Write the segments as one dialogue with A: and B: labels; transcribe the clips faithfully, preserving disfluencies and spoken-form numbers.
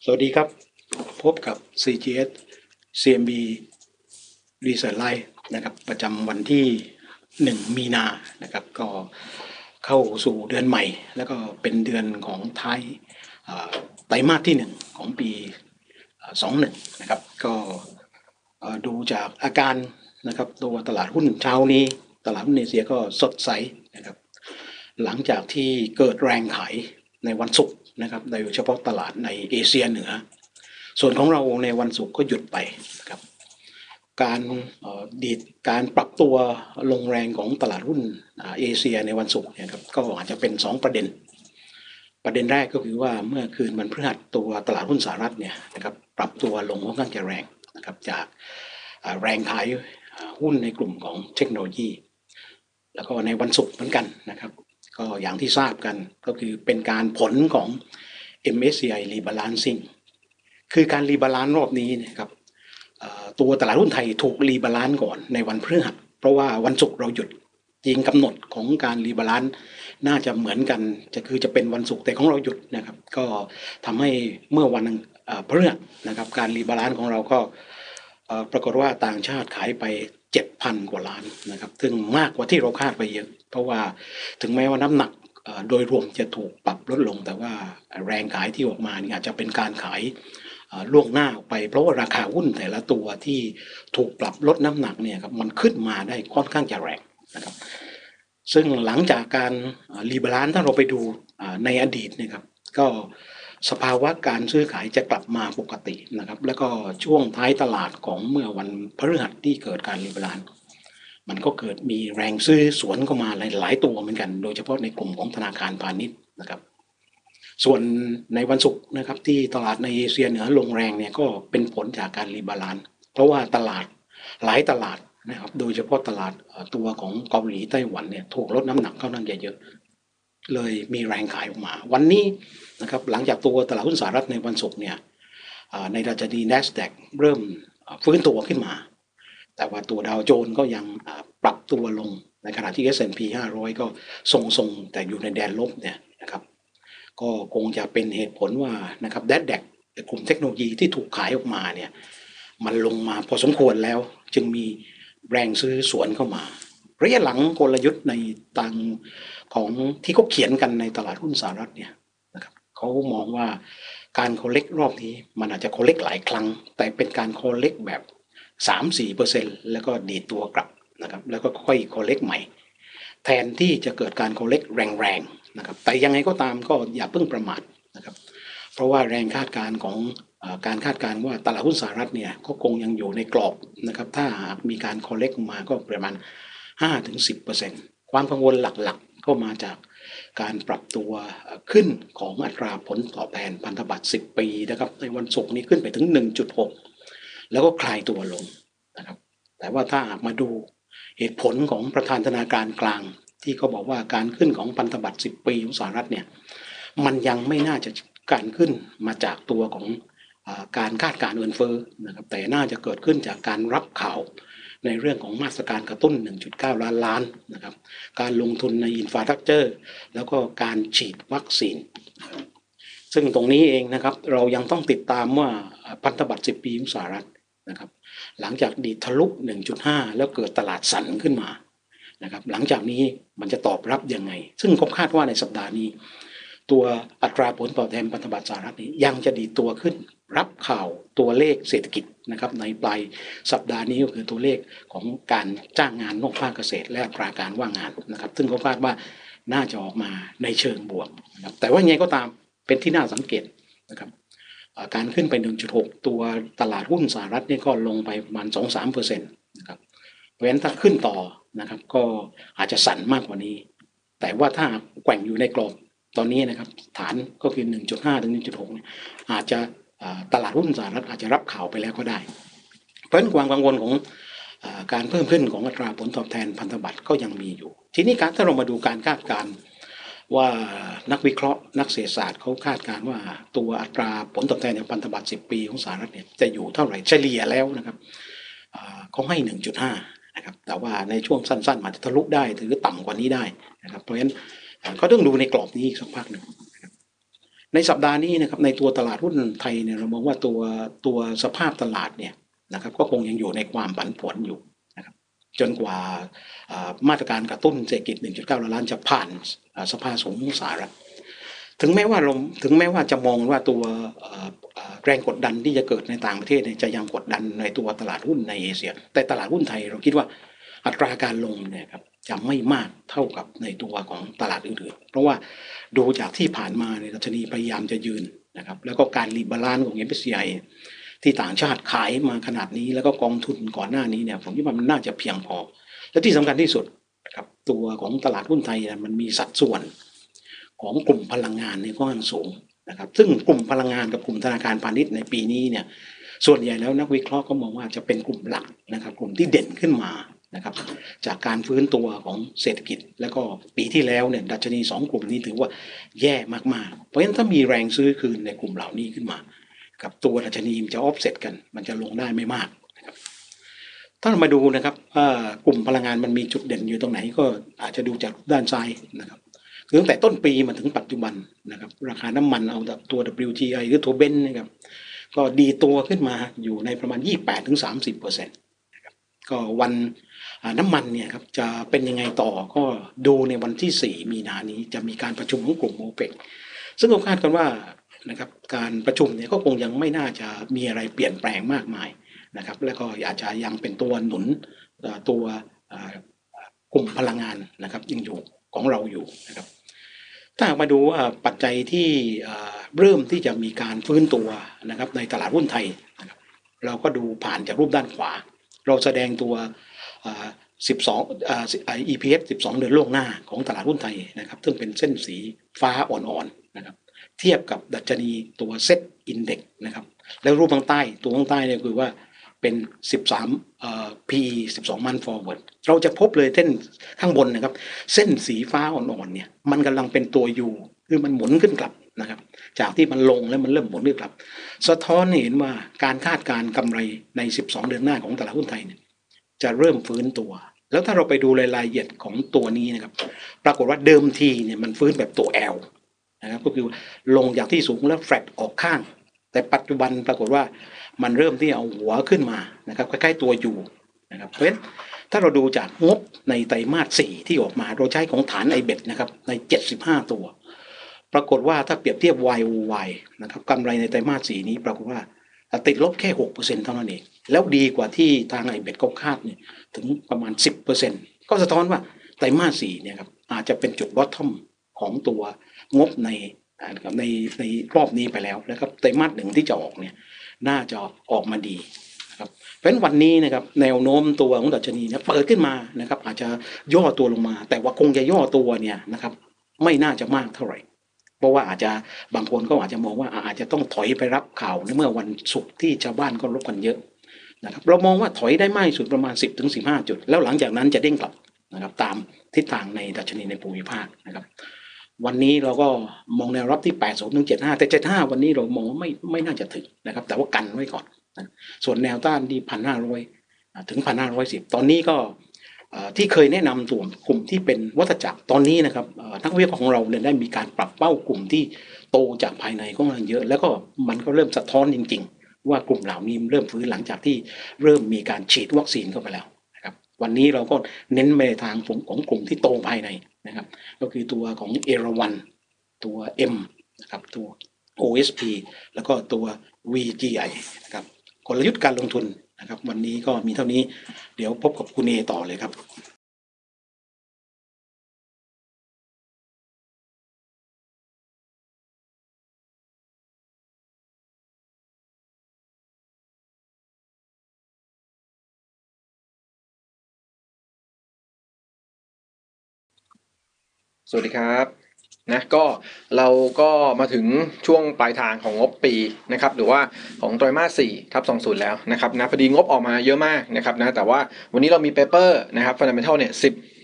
A: สวัสดีครับพบกับ ซี จี เอส ซี เอ็ม บี Research Live นะครับประจำวันที่หนึ่งมีนานะครับก็เข้าสู่เดือนใหม่แล้วก็เป็นเดือนของท้ายไตรมาสที่หนึ่งของปีสองหนึ่งนะครับก็ดูจากอาการนะครับตัวตลาดหุ้นเช้านี้ตลาดหุ้นเอเชียก็สดใสนะครับหลังจากที่เกิดแรงขายในวันศุกร์นะครับโดยเฉพาะตลาดในเอเชียเหนือส่วนของเราในวันศุกร์ก็หยุดไปนะครับการดีดการปรับตัวลงแรงของตลาดหุ้นเอเชียในวันศุกร์เนี่ยครับก็อาจจะเป็นสองประเด็นประเด็นแรกก็คือว่าเมื่อคืนวันพฤหัสตัวตลาดหุ้นสหรัฐเนี่ยนะครับปรับตัวลงค่อนข้างจะแรงนะครับจากแรงขายหุ้นในกลุ่มของเทคโนโลยีแล้วก็ในวันศุกร์เหมือนกันนะครับก็อย่างที่ทราบกันก็คือเป็นการผลของ เอ็ม เอส ซี ไอ Rebalancing คือการรีบาลานซ์รอบนี้นะครับตัวตลาดหุ้นไทยถูกรีบาลานซ์ก่อนในวันพฤหัสเพราะว่าวันศุกร์เราหยุดจริงกำหนดของการรีบาลานซ์น่าจะเหมือนกันจะคือจะเป็นวันศุกร์แต่ของเราหยุดนะครับก็ทำให้เมื่อวันพฤหัสนะครับการรีบาลานซ์ของเราก็ปรากฏว่าต่างชาติขายไปเจ็ดพันกว่าล้านนะครับซึ่งมากกว่าที่เราคาดไปเยอะเพราะว่าถึงแม้ว่าน้ำหนักโดยรวมจะถูกปรับลดลงแต่ว่าแรงขายที่ออกมาเนี่ยอาจจะเป็นการขายล่วงหน้าออกไปเพราะว่าราคาหุ้นแต่ละตัวที่ถูกปรับลดน้ำหนักเนี่ยครับมันขึ้นมาได้ค่อนข้างจะแรงนะครับซึ่งหลังจากการรีบาลานซ์ถ้าเราไปดูในอดีตนะครับก็สภาวะการซื้อขายจะกลับมาปกตินะครับแล้วก็ช่วงท้ายตลาดของเมื่อวันพฤหัสที่เกิดการรีบาลานซ์มันก็เกิดมีแรงซื้อสวนเข้ามาหลายๆตัวเหมือนกันโดยเฉพาะในกลุ่มของธนาคารพาณิชย์นะครับส่วนในวันศุกร์นะครับที่ตลาดในเอเชียเหนือลงแรงเนี่ยก็เป็นผลจากการรีบาลานซ์เพราะว่าตลาดหลายตลาดนะครับโดยเฉพาะตลาดตัวของเกาหลีไต้หวันเนี่ยถูกลดน้ำหนักค่อนข้างเยอะเลยมีแรงขายออกมาวันนี้นะครับหลังจากตัวตลาดหุ้นสหรัฐในวันศุกร์เนี่ยในดัชนี NASDAQ เริ่มฟื้นตัวขึ้นมาแต่ว่าตัวดาวโจนส์ก็ยังปรับตัวลงในขณะที่ เอส แอนด์ พี ห้าร้อยก็ทรงๆแต่อยู่ในแดนลบเนี่ยนะครับก็คงจะเป็นเหตุผลว่านะครับแดดแดกกลุ่มเทคโนโลยีที่ถูกขายออกมาเนี่ยมันลงมาพอสมควรแล้วจึงมีแรงซื้อสวนเข้ามาระยะหลังกลยุทธ์ในตังของที่เขาเขียนกันในตลาดหุ้นสหรัฐเนี่ยนะครับเขามองว่าการโคเล็กรอบนี้มันอาจจะโคเล็กหลายครั้งแต่เป็นการโคเล็กแบบ สามถึงสี่เปอร์เซ็นต์ แล้วก็ดีดตัวกลับนะครับแล้วก็ค่อยโคเล็กใหม่แทนที่จะเกิดการโคเล็กแรงๆนะครับแต่ยังไงก็ตามก็อย่าเพิ่งประมาทนะครับเพราะว่าแรงคาดการณ์ของการคาดการณ์ว่าตลาดหุ้นสหรัฐเนี่ยก็คงยังอยู่ในกรอบนะครับถ้าหากมีการโคเล็กมาก็ประมาณ ห้าถึงสิบเปอร์เซ็นต์ ความกังวลหลักๆก็มาจากการปรับตัวขึ้นของอัตราผลตอบแทนพันธบัตรสิบปีนะครับในวันศุกร์นี้ขึ้นไปถึง หนึ่งจุดหก แล้วก็คลายตัวลงนะครับแต่ว่าถ้าหากมาดูเหตุผลของประธานธนาคารกลางที่เขาบอกว่าการขึ้นของพันธบัตรสิบปีของสหรัฐเนี่ยมันยังไม่น่าจะการขึ้นมาจากตัวของการคาดการณ์เงินเฟ้อนะครับแต่น่าจะเกิดขึ้นจากการรับข่าวในเรื่องของมาตรการกระตุ้น หนึ่งจุดเก้า ล้านล้านนะครับการลงทุนในอินฟราสตรัคเจอร์แล้วก็การฉีดวัคซีนซึ่งตรงนี้เองนะครับเรายังต้องติดตามว่าพันธบัตรสิบปีของสหรัฐนะครับหลังจากดีทะลุ หนึ่งจุดห้า แล้วเกิดตลาดสั่นขึ้นมานะครับหลังจากนี้มันจะตอบรับยังไงซึ่งผมคาดว่าในสัปดาห์นี้ตัวอัตราผลตอบแทนพันธบัตรสหรัฐนี้ยังจะดีตัวขึ้นรับข่าวตัวเลขเศรษฐกิจนะครับในปลายสัปดาห์นี้ก็คือตัวเลขของการจ้างงานนอกภาคเกษตรและอัตราการว่างงานนะครับซึ่งเขาคาดว่าน่าจะออกมาในเชิงบวกนะครับแต่ว่าไงก็ตามเป็นที่น่าสังเกตนะครับการขึ้นไป หนึ่งจุดหก ตัวตลาดหุ้นสหรัฐนี่ก็ลงไปประมาณ สองถึงสามเปอร์เซ็นต์ นะครับเพราะฉะนั้นถ้าขึ้นต่อนะครับก็อาจจะสั่นมากกว่านี้แต่ว่าถ้าแกว่งอยู่ในกรอบตอนนี้นะครับฐานก็คือ หนึ่งจุดห้า ถึง หนึ่งจุดหก อาจจะตลาดหุ้นสหรัฐอาจจะรับข่าวไปแล้วก็ได้เพราะฉะนั้นความกังวลของการเพิ่มขึ้นของอัตราผลตอบแทนพันธบัตรก็ยังมีอยู่ทีนี้การถ้าเรามาดูการคาดการณ์ว่านักวิเคราะห์นักเศรษฐศาสตร์เขาคาดการณ์ว่าตัวอัตราผลตอบแทนของพันธบัตรสิบปีของสหรัฐเนี่ยจะอยู่เท่าไหร่เฉลี่ยแล้วนะครับเขาให้ หนึ่งจุดห้า นะครับแต่ว่าในช่วงสั้นๆมันจะทะลุได้หรือต่ำกว่านี้ได้นะครับเพราะฉะนั้นก็ต้องดูในกรอบนี้อีกสักพักหนึ่งในสัปดาห์นี้นะครับในตัวตลาดหุ้นไทยเนี่ยเรามองว่าตัวตัวสภาพตลาดเนี่ยนะครับก็คงยังอยู่ในความผันผวนอยู่นะครับจนกว่ามาตรการกระตุ้นเศรษฐกิจ หนึ่งจุดเก้า ล้านล้านจะผ่านสภาสูงสหรัฐถึงแม้ว่าลมถึงแม้ว่าจะมองว่าตัวแรงกดดันที่จะเกิดในต่างประเทศจะยังกดดันในตัวตลาดหุ้นในเอเชียแต่ตลาดหุ้นไทยเราคิดว่าอัตราการลงเนี่ยครับจะไม่มากเท่ากับในตัวของตลาดอื่นๆเพราะว่าดูจากที่ผ่านมาในดัชนีพยายามจะยืนนะครับแล้วก็การรีบาลานซ์ของ เอ็ม เอส ซี ไอ ที่ต่างชาติขายมาขนาดนี้แล้วก็กองทุนก่อนหน้านี้เนี่ยผมคิดว่ามันน่าจะเพียงพอและที่สำคัญที่สุดครับตัวของตลาดหุ้นไทยมันมีสัดส่วนของกลุ่มพลังงานในค่อนข้างสูงนะครับซึ่งกลุ่มพลังงานกับกลุ่มธนาคารพาณิชย์ในปีนี้เนี่ยส่วนใหญ่แล้วนักวิเคราะห์ก็มองว่าจะเป็นกลุ่มหลักนะครับกลุ่มที่เด่นขึ้นมานะครับจากการฟื้นตัวของเศรษฐกิจแล้วก็ปีที่แล้วเนี่ยดัชนีสองกลุ่มนี้ถือว่าแย่มากๆเพราะฉะนั้นถ้ามีแรงซื้อคืนในกลุ่มเหล่านี้ขึ้นมากับตัวดัชนีมันจะออฟเซตกันมันจะลงได้ไม่มากนะครับถ้าเรามาดูนะครับกลุ่มพลังงานมันมีจุดเด่นอยู่ตรงไหนก็อาจจะดูจากด้านซ้ายนะครับคือตั้งแต่ต้นปีมาถึงปัจจุบันนะครับราคาน้ำมันเอาตัว ดับเบิลยู ที ไอ หรือตัวเบนซ์นะครับก็ดีตัวขึ้นมาอยู่ในประมาณ ยี่สิบแปดถึงสามสิบเปอร์เซ็นต์ นะครับก็วันน้ำมันเนี่ยครับจะเป็นยังไงต่อก็ดูในวันที่สี่มีนานี้จะมีการประชุมของกลุ่มโอเปกซึ่งก็คาดกันว่านะครับการประชุมเนี่ยก็คงยังไม่น่าจะมีอะไรเปลี่ยนแปลงมากมายนะครับแล้วก็อาจจะยังเป็นตัวหนุนตัวกลุ่มพลังงานนะครับยังอยู่ของเราอยู่นะครับถ้ามาดูปัจจัยที่เริ่มที่จะมีการฟื้นตัวนะครับในตลาดหุ้นไทยนะครับเราก็ดูผ่านจากรูปด้านขวาเราแสดงตัวสิบสอง อี พี เอส สิบสองเดือนล่วงหน้าของตลาดหุ้นไทยนะครับซึ่งเป็นเส้นสีฟ้าอ่อนๆนะครับเทียบกับดัชนีตัวเซ็ตอินเด็กซ์นะครับแล้วรูปข้างใต้ตัวข้างใต้เนี่ยคือว่าเป็นสิบสามเอ่อ พี อี สิบสอง month forward เราจะพบเลยเส้นข้างบนนะครับเส้นสีฟ้าอ่อนๆเนี่ยมันกำลังเป็นตัว U คือมันหมุนขึ้นกลับนะครับจากที่มันลงแล้วมันเริ่มหมุนขึ้นกลับสะท้อนให้เห็นว่าการคาดการณ์กำไรในสิบสองเดือนหน้าของตลาดหุ้นไทยเนี่ยจะเริ่มฟื้นตัวแล้วถ้าเราไปดูรายละเอียดของตัวนี้นะครับปรากฏว่าเดิมทีเนี่ยมันฟื้นแบบตัว L นะครับก็คือลงจากที่สูงแล้วแฟลตออกข้างแต่ปัจจุบันปรากฏว่ามันเริ่มที่เอาหัวขึ้นมานะครับคล้ายๆตัว U นะครับเพราะฉะนั้นถ้าเราดูจากงบในไตรมาสสี่ที่ออกมาเราใช้ของฐาน ไอ บี อี ที นะครับในเจ็ดสิบห้าตัวปรากฏว่าถ้าเปรียบเทียบ วาย โอ วาย นะครับกำไรในไตรมาสสี่นี้ปรากฏว่าติดลบแค่ หกเปอร์เซ็นต์ เท่านั้นเองแล้วดีกว่าที่ทาง ไอ บี อี ที เขาคาดเนี่ยถึงประมาณ สิบเปอร์เซ็นต์ ก็สะท้อนว่าไตรมาสสี่เนี่ยครับอาจจะเป็นจุดบอททอมของตัวงบในในในรอบนี้ไปแล้วนะครับไตรมาสหนึ่งที่จะออกเนี่ยน่าจะออกมาดีนะครับเพราะฉะนั้นวันนี้นะครับแนวโน้มตัวของดัชนีเนี่ยเปิดขึ้นมานะครับอาจจะย่อตัวลงมาแต่ว่าคงจะย่อตัวเนี่ยนะครับไม่น่าจะมากเท่าไหร่เพราะว่าอาจจะบางคนก็อาจจะมองว่าอาจจะต้องถอยไปรับข่าวในเมื่อวันศุกร์ที่ชาวบ้านก็รบกันเยอะนะครับเรามองว่าถอยได้มากสุดประมาณ สิบถึงสิบห้า จุดแล้วหลังจากนั้นจะเด้งกลับนะครับตามทิศทางในดัชนีในภูมิภาคนะครับวันนี้เราก็มองแนวรับที่แปดสิบถึงเจ็ดสิบห้าแต่เจ็ดสิบห้าวันนี้เรามองว่าไม่ไม่น่าจะถึงนะครับแต่ว่ากันไว้ก่อนนะส่วนแนวต้านที่ หนึ่งพันห้าร้อย ถึง หนึ่งพันห้าร้อยสิบ ตอนนี้ก็ที่เคยแนะนำตัวกลุ่มที่เป็นวัฏจักรตอนนี้นะครับนักวิเคราะห์ของเราเนี่ยได้มีการปรับเป้ากลุ่มที่โตจากภายในค่อนข้างเยอะแล้วก็มันก็เริ่มสะท้อนจริงๆว่ากลุ่มเหล่านี้เริ่มฟื้นหลังจากที่เริ่มมีการฉีดวัคซีนเข้าไปแล้วนะครับวันนี้เราก็เน้นไปทางของกลุ่มที่โตภายในนะครับก็คือตัวของเอราวันตัว M นะครับตัว โอ เอส พี แล้วก็ตัว วี จี ไอ นะครับกลยุทธ์การลงทุนนะครับวันนี้ก็มีเท่านี้เดี๋ยวพบกับคุณเอต่อเลยครับ
B: สวัสดีครับนะก็เราก็มาถึงช่วงปลายทางของงบปีนะครับหรือว่าของไตรมาสสี่ทับสองสิบแล้วนะครับนะพอดีงบออกมาเยอะมากนะครับนะแต่ว่าวันนี้เรามีเปเปอร์นะครับ Fundamental เนี่ยสิบ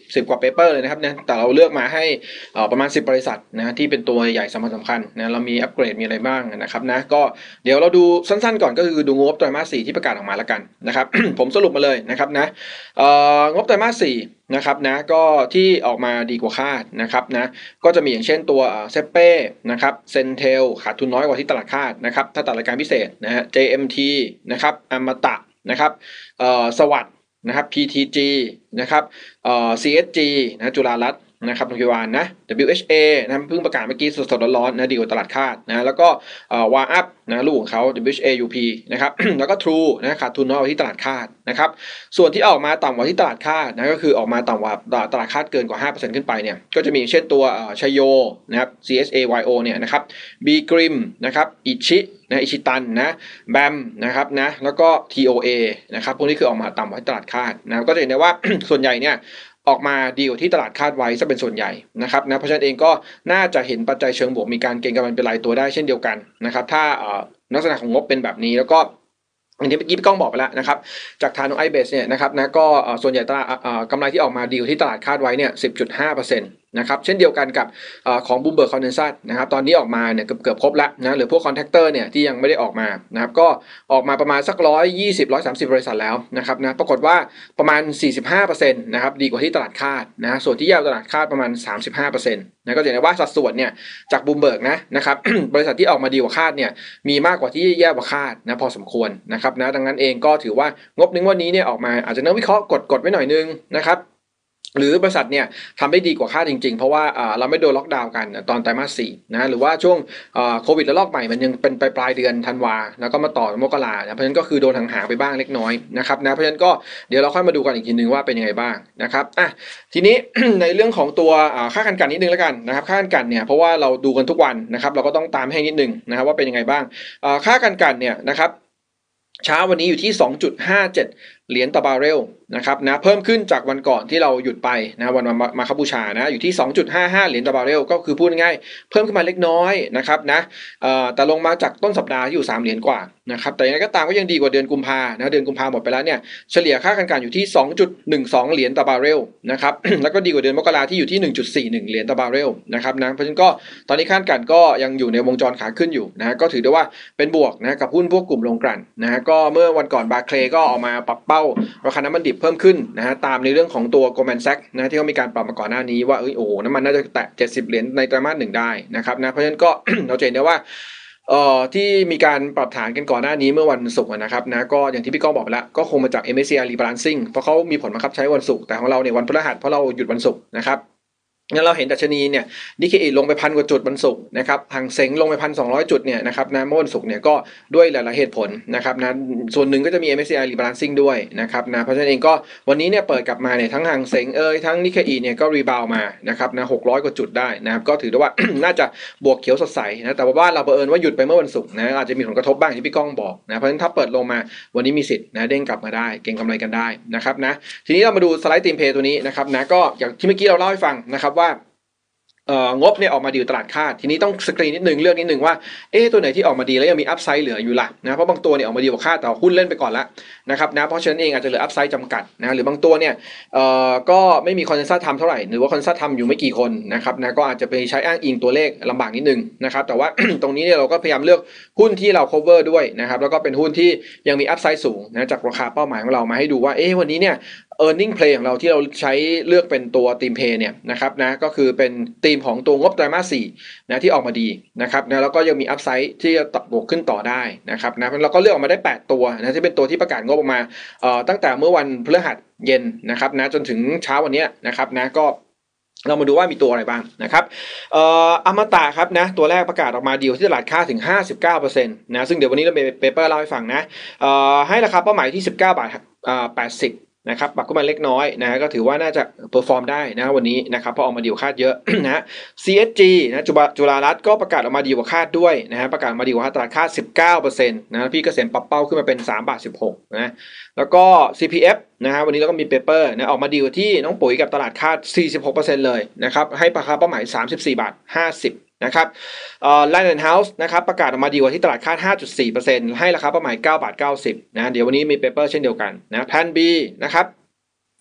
B: สิบกว่าเปเปอร์เลยนะครับเนี่ยแต่เราเลือกมาให้ประมาณสิบบริษัทนะที่เป็นตัวใหญ่สำคัญสำคัญนะเรามีอัปเกรดมีอะไรบ้างนะครับนะก็เดี๋ยวเราดูสั้นๆก่อนก็คือดูงบไตรมาสสี่ที่ประกาศออกมาแล้วกันนะครับ ผมสรุปมาเลยนะครับนะงบไตรมาสสี่นะครับนะก็ที่ออกมาดีกว่าคาดนะครับนะก็จะมีอย่างเช่นตัวเซเป้นะครับเซนเทลขาดทุนน้อยกว่าที่ตลาดคาดนะครับถ้าตัดรายการพิเศษนะฮะ เจ เอ็ม ที นะครับอมตะนะครับเอ่อสวัสด์นะครับ พี ที จี นะครับเอ่อ ซี เอส จี นะจุฬารัตน์นะครับโรงพยาบาลนะ ดับเบิลยู เอช เอ นะเพิ่งประกาศเมื่อกี้สดๆร้อนๆนะดีกว่าตลาดคาดนะแล้วก็เอ่อวาอัพนะลูกของเขา ดับเบิลยู เอช เอ ยู พี นะครับ แล้วก็ True นะขาดทุนน้อยกว่าที่ตลาดคาดนะครับส่วนที่ออกมาต่ำกว่าที่ตลาดคาดนะก็คือออกมาต่ำกว่าตลาดคาดเกินกว่า ห้าเปอร์เซ็นต์ ขึ้นไปเนี่ยก็จะมีเช่นตัวชัยโยนะครับ ซี เอช เอ วาย โอ เนี่ยนะครับ B Grim นะครับอิชินะอิชิตันนะแบมนะครับนะแล้วก็ ที โอ เอ นะครับพวกนี้คือออกมาต่ำกว่าที่ตลาดคาดนะก็จะเห็นได้ว่า ส่วนใหญ่เนี่ยออกมาดีกว่าที่ตลาดคาดไว้ซะเป็นส่วนใหญ่นะครับนะเพราะฉะนั้นเองก็น่าจะเห็นปัจจัยเชิงบวกมีการเก็งกำไรเป็นรายตัวได้เช่นเดียวกันนะครับถ้าลักษณะของงบเป็นแบบนี้แล้วก็อย่างที่เมื่อกี้พี่ก้องบอกไปแล้วนะครับจากทางของ ไอ เบส เนี่ยนะครับนะก็ส่วนใหญ่ตลาดกำไรที่ออกมาดีกว่าที่ตลาดคาดไว้เนี่ย สิบจุดห้าเปอร์เซ็นต์นะครับเช่นเดียวกันกับของ Bloomberg Consensus นะครับตอนนี้ออกมาเนี่ยเกือบเกือบครบแล้วนะหรือพวก Contactor เนี่ยที่ยังไม่ได้ออกมานะครับก็ออกมาประมาณสักหนึ่งร้อยยี่สิบ หนึ่งร้อยสามสิบบริษัทแล้วนะครับนะปรากฏว่าประมาณ สี่สิบห้าเปอร์เซ็นต์ นะครับดีกว่าที่ตลาดคาดนะส่วนที่แย่กว่าตลาดคาดประมาณ สามสิบห้าเปอร์เซ็นต์ นะก็จะเห็นได้ว่าสัดส่วนเนี่ยจาก Bloomberg นะนะครับ บริษัทที่ออกมาดีกว่าคาดเนี่ยมีมากกว่าที่แย่กว่าคาดนะพอสมควรนะครับนะดังนั้นเองก็ถือว่างบนึงวันนี้เนี่ยออกมาอาจจะนักวิเคราะห์กดกดไว้หน่อยนึงนะครับหรือบริษัทเนี่ยทำได้ดีกว่าคาดจริงๆเพราะว่าเราไม่โดนล็อกดาวน์กันตอนไตรมาสสี่นะหรือว่าช่วงโควิดระลอกใหม่มันยังเป็นปลายปลายเดือนธันวาแล้วก็มาต่อมกราเพราะฉะนั้นก็คือโดนห่างๆไปบ้างเล็กน้อยนะครับนะเพราะฉะนั้นก็เดี๋ยวเราค่อยมาดูกันอีกทีนึงว่าเป็นยังไงบ้างนะครับอ่ะทีนี้ ในเรื่องของตัวค่าการกันนิดนึงแล้วกันนะครับค่าการกันเนี่ยเพราะว่าเราดูกันทุกวันนะครับเราก็ต้องตามให้นิดนึงนะครับว่าเป็นยังไงบ้างค่าการกันเนี่ยนะครับเช้าวันนี้อยู่ที่ สองจุดห้าเจ็ด เหรียญต่อบาร์เรลนะครับนะเพิ่มขึ้นจากวันก่อนที่เราหยุดไปนะวันมาฆบูชานะอยู่ที่ สองจุดห้าห้า เหรียญต่อบาร์เรลก็คือพูดง่ายๆเพิ่มขึ้นมาเล็กน้อยนะครับนะแต่ลงมาจากต้นสัปดาห์ที่อยู่สามเหรียญกว่านะครับแต่ยังไงก็ตามก็ยังดีกว่าเดือนกุมภานะเดือนกุมภาหมดไปแล้วเนี่ยเฉลี่ยค่าการกันอยู่ที่ สองจุดหนึ่งสอง เหรียญต่อบาร์เรลนะครับ แล้วก็ดีกว่าเดือนมกราที่อยู่ที่ หนึ่งจุดสี่หนึ่ง เหรียญต่อบาร์เรลนะครับนะเพราะฉะนั้นก็ตอนนี้ค่าการกันก็ยังอยู่ในวงจรขาขึ้นอยู่นะก็ถือได้ว่าเป็นบวกนะกับหุ้นพวกกลุ่มโรงกลั่นนะก็เมื่อวันก่อนบาร์เคลย์ก็ออกมาปรับเป้าราคาน้ำมันดิบเพิ่มขึ้นนะฮะตามในเรื่องของตัว Goldman Sachs นะที่เขามีการปรับมาก่อนหน้านี้ว่าเอ้ยโอ้โหน้ำมันน่าจะแตะเจ็ดสิบเหรียญในไตรมาสหนึ่งได้นะครับนะเพราะฉะนั้นก็ เราจะเห็นได้ว่าเอ่อที่มีการปรับฐานกันก่อนหน้านี้เมื่อวันศุกร์นะครับนะก็อย่างที่พี่ก้องบอกไปแล้วก็คงมาจาก เอ็ม เอส ซี ไอ Rebalancing เพราะเขามีผลบังคับใช้วันศุกร์แต่ของเราเนี่ยวันพฤหัสเพราะเราหยุดวันศุกร์นะครับงั้นเราเห็นดัชนีเนี่ยนิเคอิลงไปพันกว่าจุดวันศุกร์นะครับหางเส็งลงไปพันสองร้อยจุดเนี่ยนะครับนะเมื่อวันศุกร์เนี่ยก็ด้วยหลายๆเหตุผลนะครับนะส่วนหนึ่งก็จะมี เอ็ม เอส ซี ไอ Rebalancing ด้วยนะครับนะเพราะฉะนั้นเองก็วันนี้เนี่ยเปิดกลับมาเนี่ยทั้งหางเส็งเอ่ยทั้งนิเคอิเนี่ยก็รีบาวมานะครับนะหกร้อยกว่าจุดได้นะครับก็ถือได้ว่า น่าจะบวกเขียวสดใสนะแต่ว่าบ้านเราเผอิญว่าหยุดไปเมื่อวันศุกร์นะอาจจะมีผลกระทบบ้างที่พี่ก้องบอกนะเพราะฉะนั้นถ้าเปิดลงมาวันนี้มีสิทธิ์นะเด้งกลับมาได้เก็งกำไรกันได้นะครับนะทีนี้เรามาดูสไลด์ทีมเพย์ตัวนี้นะครับนะก็อย่างที่เมื่อกี้เราเล่าให้ฟังนะครับว่าเอ่องบเนี่ยออกมาดีตลาดคาดทีนี้ต้องสกรีนนิดนึงเลือกนิดนึงว่าเอ๊ะตัวไหนที่ออกมาดีแล้วยังมีอัพไซด์เหลืออยู่ล่ะนะเพราะบางตัวเนี่ยออกมาดีกว่าคาดแต่หุ้นเล่นไปก่อนแล้วนะครับนะเพราะฉะนั้นเองอาจจะเหลืออัพไซด์จำกัดนะหรือบางตัวเนี่ยเอ่อก็ไม่มีคอนเซนแซสทำเท่าไหร่หรือว่าคอนเซนแซสทำอยู่ไม่กี่คนนะครับนะก็อาจจะไปใช้อ้างอิงตัวเลขลำบากนิดนึงนะครับแต่ว่า ตรงนี้เนี่ยเราก็พยายามเลือกหุ้นที่เรา cover ด้วยนะครับแล้วก็เป็นหุ้นที่ยังมีอัพไซด์สูงนะจากราคาเป้าหมายของเรามาให้ดูว่าเอ๊ะวันนี้เนี่ยearning play ของเราที่เราใช้เลือกเป็นตัวทีมเพย์เนี่ยนะครับนะก็คือเป็นทีมของตัวงบไตรมาสสี่นะที่ออกมาดีนะครับนะแล้วก็ยังมีอัพไซด์ที่จะบวกขึ้นต่อได้นะครับนะเราก็เลือกออกมาได้แปดตัวนะที่เป็นตัวที่ประกาศงบออกมาเอ่อตั้งแต่เมื่อวันพฤหัสเย็นนะครับนะจนถึงเช้าวันนี้นะครับนะก็เรามาดูว่ามีตัวอะไรบ้างนะครับเอ่ออมตะครับนะตัวแรกประกาศออกมาดีที่ตลาดค่าถึง ห้าสิบเก้าเปอร์เซ็นต์ นะซึ่งเดี๋ยววันนี้เรามีเปเปอร์เล่าให้ฟังนะเอ่อให้ราคาเป้าหมายที่สิบเก้าบาทอ่าแปดสิบนะครับปรับขึ้นมาเล็กน้อยนะก็ถือว่าน่าจะเปอร์ฟอร์มได้นะวันนี้นะครับเพราะออกมาดีกว่าคาดเยอะ นะ ซี เอส จี นะจุฬาจุฬารัตน์ก็ประกาศออกมาดีกว่าคาดด้วยนะฮะประกาศมาดีกว่าตลาดคาด สิบเก้าเปอร์เซ็นต์ นะพี่เกษมปรับเป้าขึ้นมาเป็นสามบาทสิบหกนะแล้วก็ ซี พี เอฟ นะฮะวันนี้เราก็มีเปเปอร์นะออกมาดีกว่าที่น้องปุ๋ยกับตลาดคาด สี่สิบหกเปอร์เซ็นต์ เลยนะครับให้ราคาเป้าหมายสามสิบสี่บาทห้าสิบนะครับเอ่อ Lion House นะครับประกาศออกมาดีกว่าที่ตลาดคาด ห้าจุดสี่เปอร์เซ็นต์ ให้ราคาเป้าหมายเก้าบาทเก้าสิบนะเดี๋ยววันนี้มีเปเปอร์เช่นเดียวกันนะ Plan B นะครับ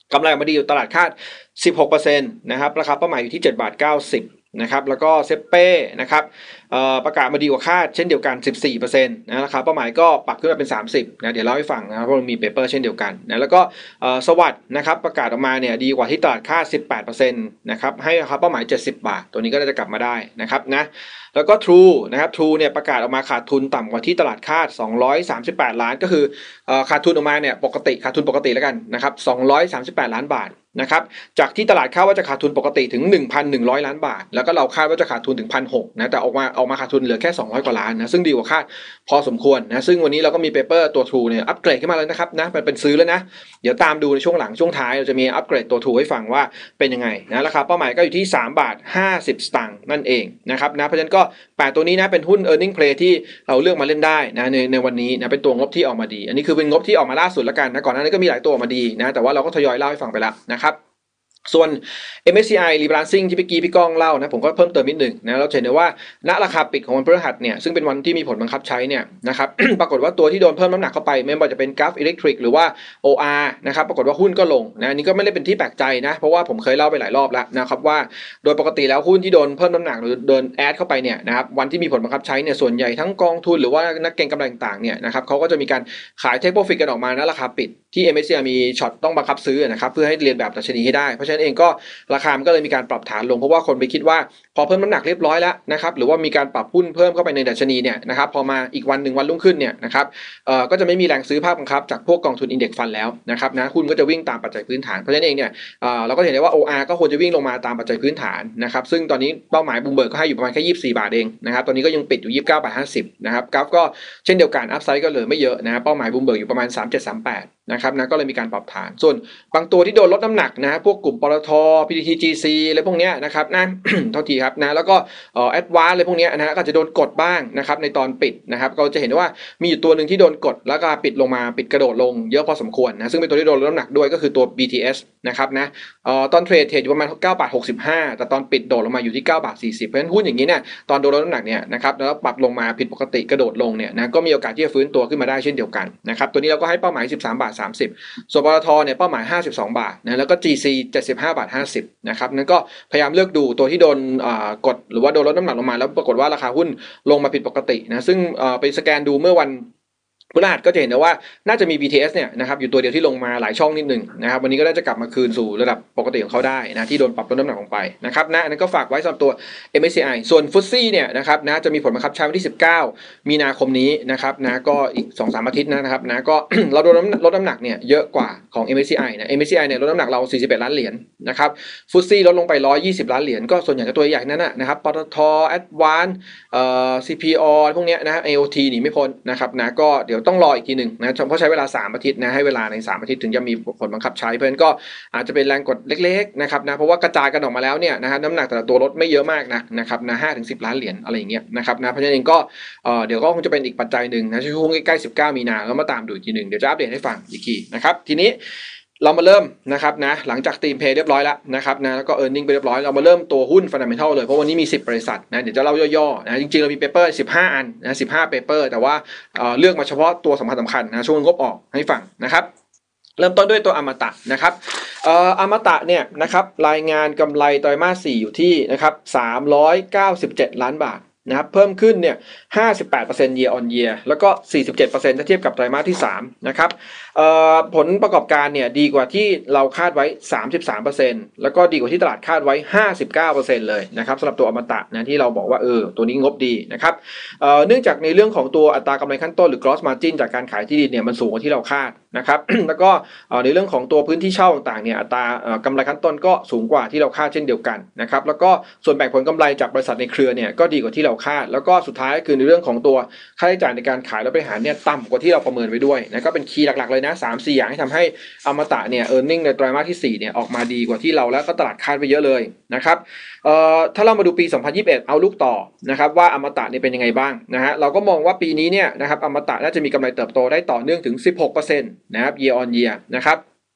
B: กำไรออกมาดีอยู่ตลาดคาด สิบหกเปอร์เซ็นต์ นะครับราคาเป้าหมายอยู่ที่เจ็ดบาทเก้าสิบนะครับแล้วก็เซเป้นะครับประกาศมาดีกว่าคาดเช่นเดียวกัน สิบสี่เปอร์เซ็นต์ นะราคาเป้าหมายก็ปรับขึ้นมาเป็นสามสิบนะเดี๋ยวเล่าให้ฟังนะครับเพราะมันมีเปเปอร์เช่นเดียวกันนะแล้วก็สวัสด์นะครับประกาศออกมาเนี่ยดีกว่าที่ตลาดคาด สิบแปดเปอร์เซ็นต์ นะครับให้ราคาเป้าหมายเจ็ดสิบบาทตัวนี้ก็น่าจะกลับมาได้นะครับนะแล้วก็ True นะครับ True เนี่ยประกาศออกมาขาดทุนต่ำกว่าที่ตลาดคาดสองร้อยสามสิบแปดล้านก็คือขาดทุนออกมาเนี่ยปกติขาดทุนปกติแล้วกันนะครับสองร้อยสามสิบแปดล้านบาทนะครับจากที่ตลาดคาดว่าจะขาดทุนปกติถึง หนึ่งพันหนึ่งร้อย ล้านบาทแล้วก็เราคาดว่าจะขาดทุนถึง หนึ่งพันหกร้อย นะแต่ออกมาออกมาขาดทุนเหลือแค่สองร้อยกว่าล้านนะซึ่งดีกว่าคาดพอสมควรนะซึ่งวันนี้เราก็มีเปเปอร์ตัว True เนี่ยอัปเกรดขึ้นมาแล้วนะครับนะมันเป็นซื้อแล้วนะเดี๋ยวตามดูในช่วงหลังช่วงท้ายเราจะมีอัปเกรดตัว True ให้ฟังว่าเป็นยังไงนะราคาเป้าหมายก็อยู่ที่สามบาทห้าสิบสตางค์นั่นเองนะครับนะเพราะฉะนั้นก็แปดตัวนี้นะเป็นหุ้น earning play ที่เราเลือกมาเล่นได้นะในในวันนี้นะเป็นตัวงบที่ออกมาดีอันนี้คือเป็นงบที่ออกมาล่าสุดแล้วกันนะก่อนหน้านี้ก็มีหลายตัวออกมาดีนะแต่ว่าเราก็ทยอยเล่าให้ฟังไปแล้วนะครับส่วน เอ็ม เอส ซี ไอ Rebalancing ที่เมื่อกี้พี่ก้องเล่านะผมก็เพิ่มเติมนิดหนึ่งนะเราเห็นได้ว่าณราคาปิดของวันพฤหัสเนี่ยซึ่งเป็นวันที่มีผลบังคับใช้เนี่ยนะครับ ปรากฏว่าตัวที่โดนเพิ่มน้ำหนักเข้าไปไม่ว่าจะเป็นกราฟอิเล็กทริกหรือว่า โอ อาร์ นะครับปรากฏว่าหุ้นก็ลงนะนี่ก็ไม่ได้เป็นที่แปลกใจนะเพราะว่าผมเคยเล่าไปหลายรอบแล้วนะครับว่าโดยปกติแล้วหุ้นที่โดนเพิ่มน้ำหนักหรือโดนแอดเข้าไปเนี่ยนะครับวันที่มีผลบังคับใช้เนี่ยส่วนใหญ่ทั้งกองทุนหรือว่านักเก็งกำไรต่างๆเนี่ยนะครับเขาก็จะมีการขาย Take Profit กันออกมาณราคาปิดที่ เอ็ม เอส ซี ไอ มีช็อตต้องบังคับซื้อนะครับเพื่อให้เรียนแบบดัชนีให้ได้เพราะฉะนั้นเองก็ราคามันก็เลยมีการปรับฐานลงเพราะว่าคนไปคิดว่าพอเพิ่มน้ำหนักเรียบร้อยแล้วนะครับหรือว่ามีการปรับหุ้นเพิ่มเข้าไปในดัชนีเนี่ยนะครับพอมาอีกวันหนึ่งวันรุ่งขึ้นเนี่ยนะครับเอ่อก็จะไม่มีแรงซื้อภาคบังคับจากพวกกองทุนอินเด็กซ์ฟันแล้วนะครับนะหุ้นก็จะวิ่งตามปัจจัยพื้นฐานเพราะฉะนั้นเองเนี่ยเอ่อเราก็เห็นได้ว่า โอ อาร์ ก็ควรจะวิ่งลงมาตามปัจจัยพื้นฐานนะครับซึ่งตอนนี้เป้าหมายบูมเบิร์กก็ให้อยู่ประมาณแค่ยี่สิบสี่บาทเองนะครับตอนนี้ก็ยังปิดอยู่ยี่สิบเก้าบาทห้าสิบนะครับกราฟก็เช่นเดียวกันอัพไซด์ก็เหลือไม่เยอะนะเป้าหมายบูมเบิร์กอยู่ประมาณสามเจ็ดสามแปดนะครับนะก็เลยมีการปรับฐานส่วนบางตัวที่โดนลดน้ำหนักนะพวกกลุ่มปตท พี ที ที จี ซี อะไรพวกเนี้ยนะครับนะ เท่าทีครับนะแล้วก็เอ่อแอดวานซ์อะไรพวกเนี้ยนะก็จะโดนกดบ้างนะครับในตอนปิดนะครับก็จะเห็นว่ามีอยู่ตัวหนึ่งที่โดนกดแล้วก็ปิดลงมาปิดกระโดดลงเยอะพอสมควรนะซึ่งเป็นตัวที่โดนลดน้ำหนักด้วยก็คือตัว บี ที เอส นะครับนะเอ่อตอนเทรดเทรดอยู่ประมาณเก้าบาทหกสิบห้าแต่ตอนปิดโดดลงมาอยู่ที่เก้าบาทสี่สิบเพราะฉะนั้นหุ้นอย่างนี้เนี่ยตอนโดนลดน้ำหนักเนี่ยนะครับแล้วปรับลงมาผิดปกติกระโดดลงเนี่ยนะก็มีโอกาสที่จะฟื้นตัวขึ้นมาได้เช่นเดียวกันนะครับตัวนี้เราก็ให้เป้าหมายสิบสามบาทสามสิบส่วนปตทเนี่ยเป้าหมายห้าสิบสองบาทนะแล้วก็ จี ซี เจ็ดสิบห้าบาทห้าสิบนะครับนั้นก็พยายามเลือกดูตัวที่โดนกดหรือว่าโดนลดน้ำหนักลงมาแล้วปรากฏว่าราคาหุ้นลงมาผิดปกตินะซึ่งไปสแกนดูเมื่อวันพฤหัสก็จะเห็นได้ว่าน่าจะมี บี ที เอส เนี่ยนะครับอยู่ตัวเดียวที่ลงมาหลายช่องนิดหนึ่งนะครับวันนี้ก็น่าจะกลับมาคืนสู่ระดับปกติของเขาได้นะที่โดนปรับลดน้ำหนักลงไปนะครับนะอันนั้นก็ฝากไว้สำหรับตัว เอ็ม เอส ซี ไอ ส่วน ฟุตซี่ เนี่ยนะครับนะจะมีผลบังคับใช้วันที่สิบเก้ามีนาคมนี้นะครับนะก็อีก สองถึงสาม อาทิตย์นะครับนะก็ เราโดนลดน้ำหนักเนี่ยเยอะกว่าของ เอ็ม เอส ซี ไอ นะ เอ็ม เอส ซี ไอ เนี่ยลดน้ำหนักเราสี่สิบเอ็ดล้านเหรียญนะครับ ฟุตซี่ ลดลงไปหนึ่งร้อยยี่สิบล้านเหรียญก็ส่วนใหญ่ก็ตัวใหญ่นั่นน่ะนะครับปตท แอดวานซ์เอ่อ ซี พี โอ พวกเนี้ยนะ เอ โอ ที หนีไม่พ้นนะครับนะก็เดี๋ยวต้องรออีกทีนึงนะเพราะใช้เวลาสามอาทิตย์นะให้เวลาในสามอาทิตย์ถึงจะมีผลบังคับใช้เพราะฉะนั้นก็อาจจะเป็นแรงกดเล็กๆนะครับนะเพราะว่ากระจายกันออกมาแล้วเนี่ยนะฮะน้ำหนักแต่ละตัวลดไม่เยอะมากนะนะครับนะห้าถึงสิบล้านเหรียญอะไรอย่างเงี้ยนะครับนะเพราะฉะนั้นเองก็เอ่อเดี๋ยวก็คงจะเป็นอีกปัจจัยนึงนะช่วงใกล้ๆสิบเก้ามีนาแล้วมาตามดูอีกทีนึงเดี๋ยวจะอัปเดตให้ฟังอีกทีนะครับทีนี้เรามาเริ่มนะครับนะหลังจากตีมเพย์เรียบร้อยแล้วนะครับนะแล้วก็ earning ไปเรียบร้อยเรามาเริ่มตัวหุ้น fundamental เลยเพราะวันนี้มีสิบบริษัทนะเดี๋ยวจะเล่าย่อๆนะจริงๆเรามีเปเปอร์สิบห้าอันนะสิบห้าเปเปอร์แต่ว่าเอ่อเลือกมาเฉพาะตัวสำคัญสำคัญนะช่วงงบออกให้ฟังนะครับเริ่มต้นด้วยตัวอมตะนะครับเอ่ออมตะเนี่ยนะครับรายงานกำไรไตรมาสสี่อยู่ที่นะครับสามร้อยเก้าสิบเจ็ดล้านบาทนะครับเพิ่มขึ้นเนี่ย ห้าสิบแปดเปอร์เซ็นต์ year on year แล้วก็ สี่สิบเจ็ดเปอร์เซ็นต์ ถ้าเทียบกับไตรมาสที่สามนะครับเอ่อผลประกอบการเนี่ยดีกว่าที่เราคาดไว้ สามสิบสามเปอร์เซ็นต์ แล้วก็ดีกว่าที่ตลาดคาดไว้ ห้าสิบเก้าเปอร์เซ็นต์ เลยนะครับสำหรับตัวอมตะนะที่เราบอกว่าเออตัวนี้งบดีนะครับเอ่อเนื่องจากในเรื่องของตัวอัตรากำไรขั้นต้นหรือ gross margin จากการขายที่ดินเนี่ยมันสูงกว่าที่เราคาดนะครับ แล้วก็ในเรื่องของตัวพื้นที่เช่าต่างๆเนี่ยอัตรากำไรขั้นต้นก็สูงกว่าที่เราคาดเช่นเดียวกันนะครับแล้วก็ส่วนแบ่งผลกำไรจากบริษัทในเครือเนี่ยก็ดีกว่าที่เราคาดแล้วก็สุดท้ายคือในเรื่องของตัวค่าใช้จ่ายในการขายและบริหารเนี่ยต่ำกว่าที่เราประเมินไว้ด้วยนะก็เป็นคีย์หลักๆเลยนะ สามสี่ อย่างที่ทำให้อมตะเนี่ย earning ในไตรมาสที่สี่เนี่ยออกมาดีกว่าที่เราแล้วก็ตลาดคาดไว้เยอะเลยนะครับเอ่อถ้าเรามาดูปีสองพันยี่สิบเอ็ดเอาลุกต่อนะครับว่าอมตะเนี่ยเป็นยังไงบ้างนะฮะเราก็มองว่าปีนี้เนี่ยนะครับอมตะน่าจะมีกำไรเติบโตได้ต่อเนื่องถึง สิบหกเปอร์เซ็นต์ นะครับ year on year นะครับ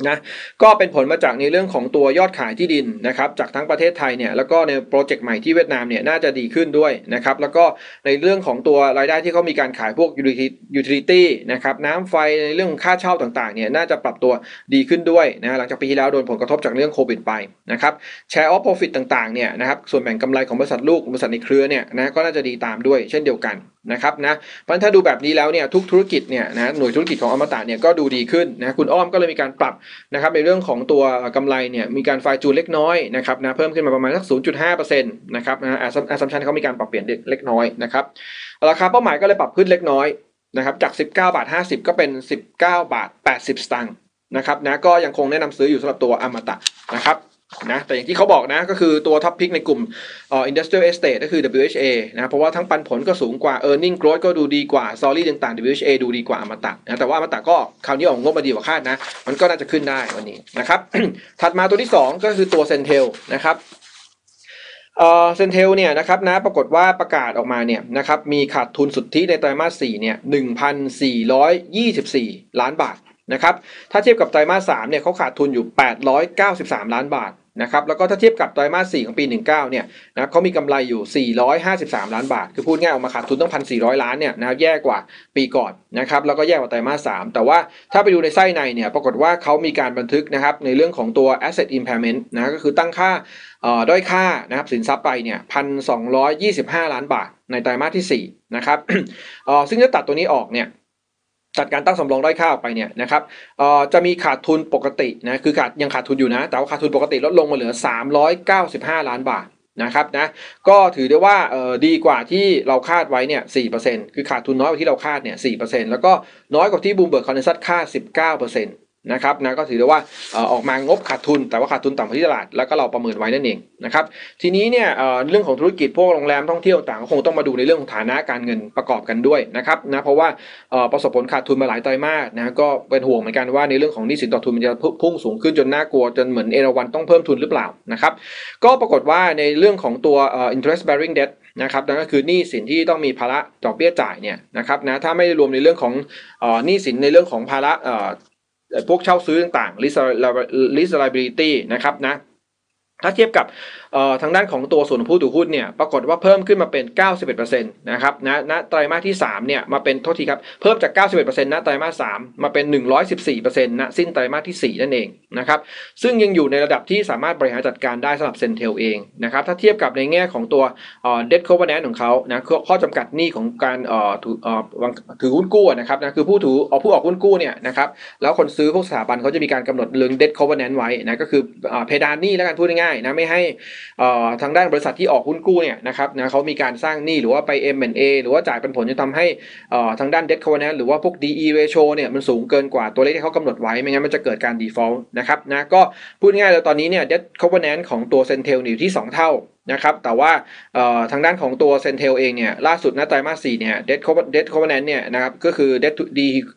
B: นะก็เป็นผลมาจากในเรื่องของตัวยอดขายที่ดินนะครับจากทั้งประเทศไทยเนี่ยแล้วก็ในโปรเจกต์ใหม่ที่เวียดนามเนี่ยน่าจะดีขึ้นด้วยนะครับแล้วก็ในเรื่องของตัวรายได้ที่เขามีการขายพวกยูทิลิตี้นะครับน้ำไฟในเรื่องค่าเช่าต่างๆเนี่ยน่าจะปรับตัวดีขึ้นด้วยนะหลังจากปีที่แล้วโดนผลกระทบจากเรื่องโควิดไปนะครับแชร์ออฟโปรฟิตต่างๆเนี่ยนะครับส่วนแบ่งกำไรของบริษัทลูกบริษัทในเครือเนี่ยนะก็น่าจะดีตามด้วยเช่นเดียวกันนะครับนะเพราะถ้าดูแบบนี้แล้วเนี่ยทุกธุรกิจเนี่ยนะหน่วยธุรกิจของอมตะเนี่ยก็ดูดีขึ้นนะคุณอ้อมก็เลยมีการปรับนะครับในเรื่องของตัวกำไรเนี่ยมีการไฟจูนเล็กน้อยนะครับนะเพิ่มขึ้นมาประมาณสัก ศูนย์จุดห้าเปอร์เซ็นต์ นะครับนะแอสซัมชันเขามีการปรับเปลี่ยนเล็กน้อยนะครับราคาเป้าหมายก็เลยปรับขึ้นเล็กน้อยนะครับจากสิบเก้าบาทห้าสิบก็เป็นสิบเก้าบาทแปดสิบสตางค์นะครับนะก็ยังคงแนะนำซื้ออยู่สำหรับตัวอมตะนะครับนะแต่อย่างที่เขาบอกนะก็คือตัวท็อปพิกในกลุ่มเอ่อ Industrial Estate ก็คือ ดับเบิลยู เอช เอ นะเพราะว่าทั้งปันผลก็สูงกว่า Earning Growth ก็ดูดีกว่า Story ต่างๆ ดับเบิลยู เอช เอ ดูดีกว่าอมตะนะแต่ว่าอมตะก็คราวนี้ออกงบมาดีกว่าคาดนะมันก็น่าจะขึ้นได้วันนี้นะครับ ถัดมาตัวที่สองก็คือตัว Sentel นะครับเอ่อ Sentel เนี่ยนะครับนะปรากฏว่าประกาศออกมาเนี่ยนะครับมีขาดทุนสุทธิในไตรมาสสี่เนี่ย หนึ่งพันสี่ร้อยยี่สิบสี่ ล้านบาทนะครับถ้าเทียบกับไตรมาสสามเนี่ยเขาขาดทุนอยู่แปดร้อยเก้าสิบสามล้านบาทนะครับแล้วก็ถ้าเทียบกับไตรมาสสี่ของปีสิบเก้าเนี่ยนะครับเขามีกำไรอยู่สี่ร้อยห้าสิบสามล้านบาทคือพูดง่ายออกมาขาดทุนตั้ง หนึ่งพันสี่ร้อย ล้านเนี่ยนะครับแย่กว่าปีก่อนนะครับแล้วก็แย่กว่าไตรมาสสามแต่ว่าถ้าไปดูในไส้ในเนี่ยปรากฏว่าเขามีการบันทึกนะครับในเรื่องของตัว asset impairment นะก็คือตั้งค่าเอ่อด้อยค่านะครับสินทรัพย์ไปเนี่ย หนึ่งพันสองร้อยยี่สิบห้า ล้านบาทในไตรมาสที่สี่นะครับ เอ่อซึ่งถ้าตัดตัวนี้ออกเนี่ยจัดการตั้งสำรองด้อยค่าออกไปเนี่ยนะครับเอ่อจะมีขาดทุนปกตินะคือขาดยังขาดทุนอยู่นะแต่ว่าขาดทุนปกติลดลงมาเหลือสามร้อยเก้าสิบห้าล้านบาทนะครับนะก็ถือได้ว่าเอ่อดีกว่าที่เราคาดไว้เนี่ย สี่เปอร์เซ็นต์ คือขาดทุนน้อยกว่าที่เราคาดเนี่ย สี่เปอร์เซ็นต์ แล้วก็น้อยกว่าที่ Bloomberg Consensus คาด สิบเก้าเปอร์เซ็นต์นะครับนะก็ถือได้ว่าเอ่อออกมางบขาดทุนแต่ว่าขาดทุนต่ำกว่าที่ตลาดแล้วก็เราประเมินไว้นั่นเองนะครับทีนี้เนี่ยเอ่อเรื่องของธุรกิจพวกโรงแรมท่องเที่ยวต่างก็คงต้องมาดูในเรื่องของฐานะการเงินประกอบกันด้วยนะครับนะเพราะว่าเอ่อประสบผลขาดทุนมาหลายไตรมาสนะก็เป็นห่วงเหมือนกันว่าในเรื่องของหนี้สินต่อทุนมันจะพุ่งสูงขึ้นจนน่ากลัวจนเหมือนเอราวัณต้องเพิ่มทุนหรือเปล่านะครับก็ปรากฏว่าในเรื่องของตัวเอ่อ interest bearing debt นะครับนั่นก็คือหนี้สินที่ต้องมีภาระดอกเบี้ยจ่ายเนี่ยนะครับนะถ้าไม่รวมในเรื่องของเอ่อหนี้สินในเรื่องของภาระเอ่อพวกเช่าซื้อต่างๆ lease liability นะครับนะถ้าเทียบกับทางด้านของตัวส่วนผู้ถือหุ้นเนี่ยปรากฏว่าเพิ่มขึ้นมาเป็น เก้าสิบเอ็ดเปอร์เซ็นต์ นะครับนะณไตรมาสที่สามเนี่ยมาเป็นโทษทีครับเพิ่มจาก เก้าสิบเอ็ดเปอร์เซ็นต์ ณไตรมาสสามมาเป็น หนึ่งร้อยสิบสี่เปอร์เซ็นต์ ณสิ้นไตรมาสที่สี่นั่นเองนะครับซึ่งยังอยู่ในระดับที่สามารถบริหารจัดการได้สำหรับ Sentel เองนะครับถ้าเทียบกับในแง่ของตัวเอ่อ debt covenant ของเขานะข้อจำกัดหนี้ของการเอ่อถือเอ่อถือหุ้นกู้นะครับนะคือผู้ถือเอาผู้ออกหุ้นกู้เนี่ยนะครับแล้วคนซื้อพวกสถาบันเขาจะมีการกำหนดเรื่อง debt covenant ไว้นะก็คือเพดานหนี้แล้วกันพูดง่ายๆนะไม่ให้ทางด้านบริษัทที่ออกหุ้นกู้เนี่ยนะครับนะเขามีการสร้างหนี้หรือว่าไป เอ็ม แอนด์ เอ หรือว่าจ่ายเป็นผลจะทำให้ทางด้าน debt covenant หรือว่าพวก ดี อี ratio เนี่ยมันสูงเกินกว่าตัวเลขที่เขากำหนดไว้ไม่งั้นมันจะเกิดการ default นะครับนะก็พูดง่ายๆเลยตอนนี้เนี่ย debt covenant ของตัว Sentel อยู่ที่สองเท่านะครับแต่ว่าทางด้านของตัว Sentel เองเนี่ยล่าสุดณไตรมาสสี่เนี่ย debt covenant เนี่ยนะครับก็คือ debt to ดี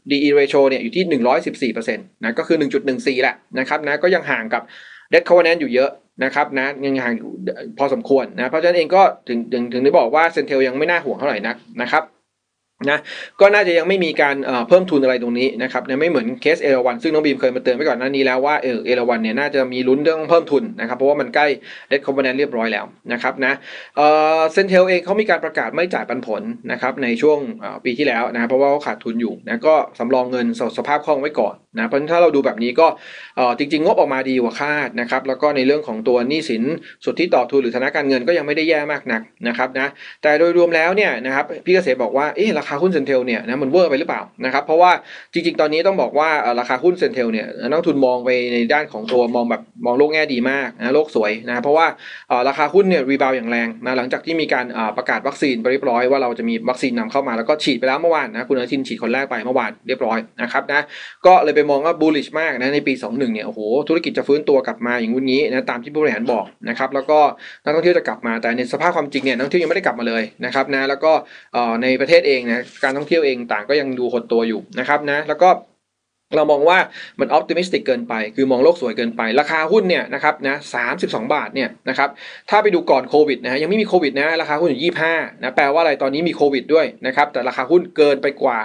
B: อี ratio เนี่ยอยู่ที่ หนึ่งร้อยสิบสี่เปอร์เซ็นต์ นะก็คือ หนึ่งจุดหนึ่งสี่ แหละนะครับนะก็ยังห่างกับ debt covenant อยู่เยอะนะครับนะยังห่างพอสมควรนะเพราะฉะนั้นเองก็ถึงถึงถึงได้บอกว่า Sentel ยังไม่น่าห่วงเท่าไหร่นักนะครับนะก็น่าจะยังไม่มีการเอ่อเพิ่มทุนอะไรตรงนี้นะครับเนี่ยไม่เหมือนเคสเอราวัณซึ่งน้องบีมเคยมาเตือนไว้ก่อนหน้านี้แล้วว่าเออเอราวัณเนี่ยน่าจะมีลุ้นเรื่องเพิ่มทุนนะครับเพราะว่ามันใกล้ debt covenant เรียบร้อยแล้วนะครับนะเอ่อ Sentel เองเขามีการประกาศไม่จ่ายปันผลนะครับในช่วงปีที่แล้วนะเพราะว่าเขาขาดทุนอยู่นะก็สำรองเงินสภาพคล่องไว้ก่อนนะเพราะฉะนั้นถ้าเราดูแบบนี้ก็เอ่อจริงๆงบออกมาดีกว่าคาดนะครับแล้วก็ในเรื่องของตัวหนี้สินสุทธิต่อทุนหรือฐานะการเงินก็ยังไม่ได้แย่มากนักนะครับนะแต่โดยรวมแล้วเนี่ยนะครับพี่เกษมบอกว่าเอ๊ะราคาหุ้น Sentel เนี่ยนะมันเวอร์ไปหรือเปล่านะครับเพราะว่าจริงๆตอนนี้ต้องบอกว่าราคาหุ้น Sentel เนี่ยนักทุนมองไปในด้านของตัวมองแบบมองโลกแง่ดีมากนะโลกสวยนะเพราะว่าราคาหุ้นเนี่ยรีบาวอย่างแรงนะหลังจากที่มีการประกาศวัคซีนไปเรียบร้อยว่าเราจะมีวัคซีนนำเข้ามาแล้วก็ฉีดไปแล้วเมื่อวานนะคุณอนุทินฉีดคนแรกไปเมื่อวานเรียบร้อยนะครับนะก็เลยไปมองว่า bullish มากนะในปีสองสิบเอ็ดเนี่ยโอ้โหธุรกิจจะฟื้นตัวกลับมาอย่างงู้นงี้นะตามที่ผู้บริหารบอกนะครับแล้วก็นักท่องเที่ยวจะกลับมาแต่ในสภาพความจริงเนี่ยนักท่องเที่ยวยังไม่ได้กลับมาเลยนะครับนะแล้วก็ในประเทศเองนะการท่องเที่ยวเองต่างก็ยังดูหดตัวอยู่นะครับนะแล้วก็เรามองว่ามันออพติมิสติกเกินไปคือมองโลกสวยเกินไปราคาหุ้นเนี่ยนะครับนะสามสิบสองบาทเนี่ยนะครับถ้าไปดูก่อนโควิดนะฮะยังไม่มีโควิดนะราคาหุ้นอยู่ยี่สิบห้านะแปลว่าอะไรตอนนี้มีโควิดด้วยนะครับแต่ราคาหุ้นเกินไปกว่า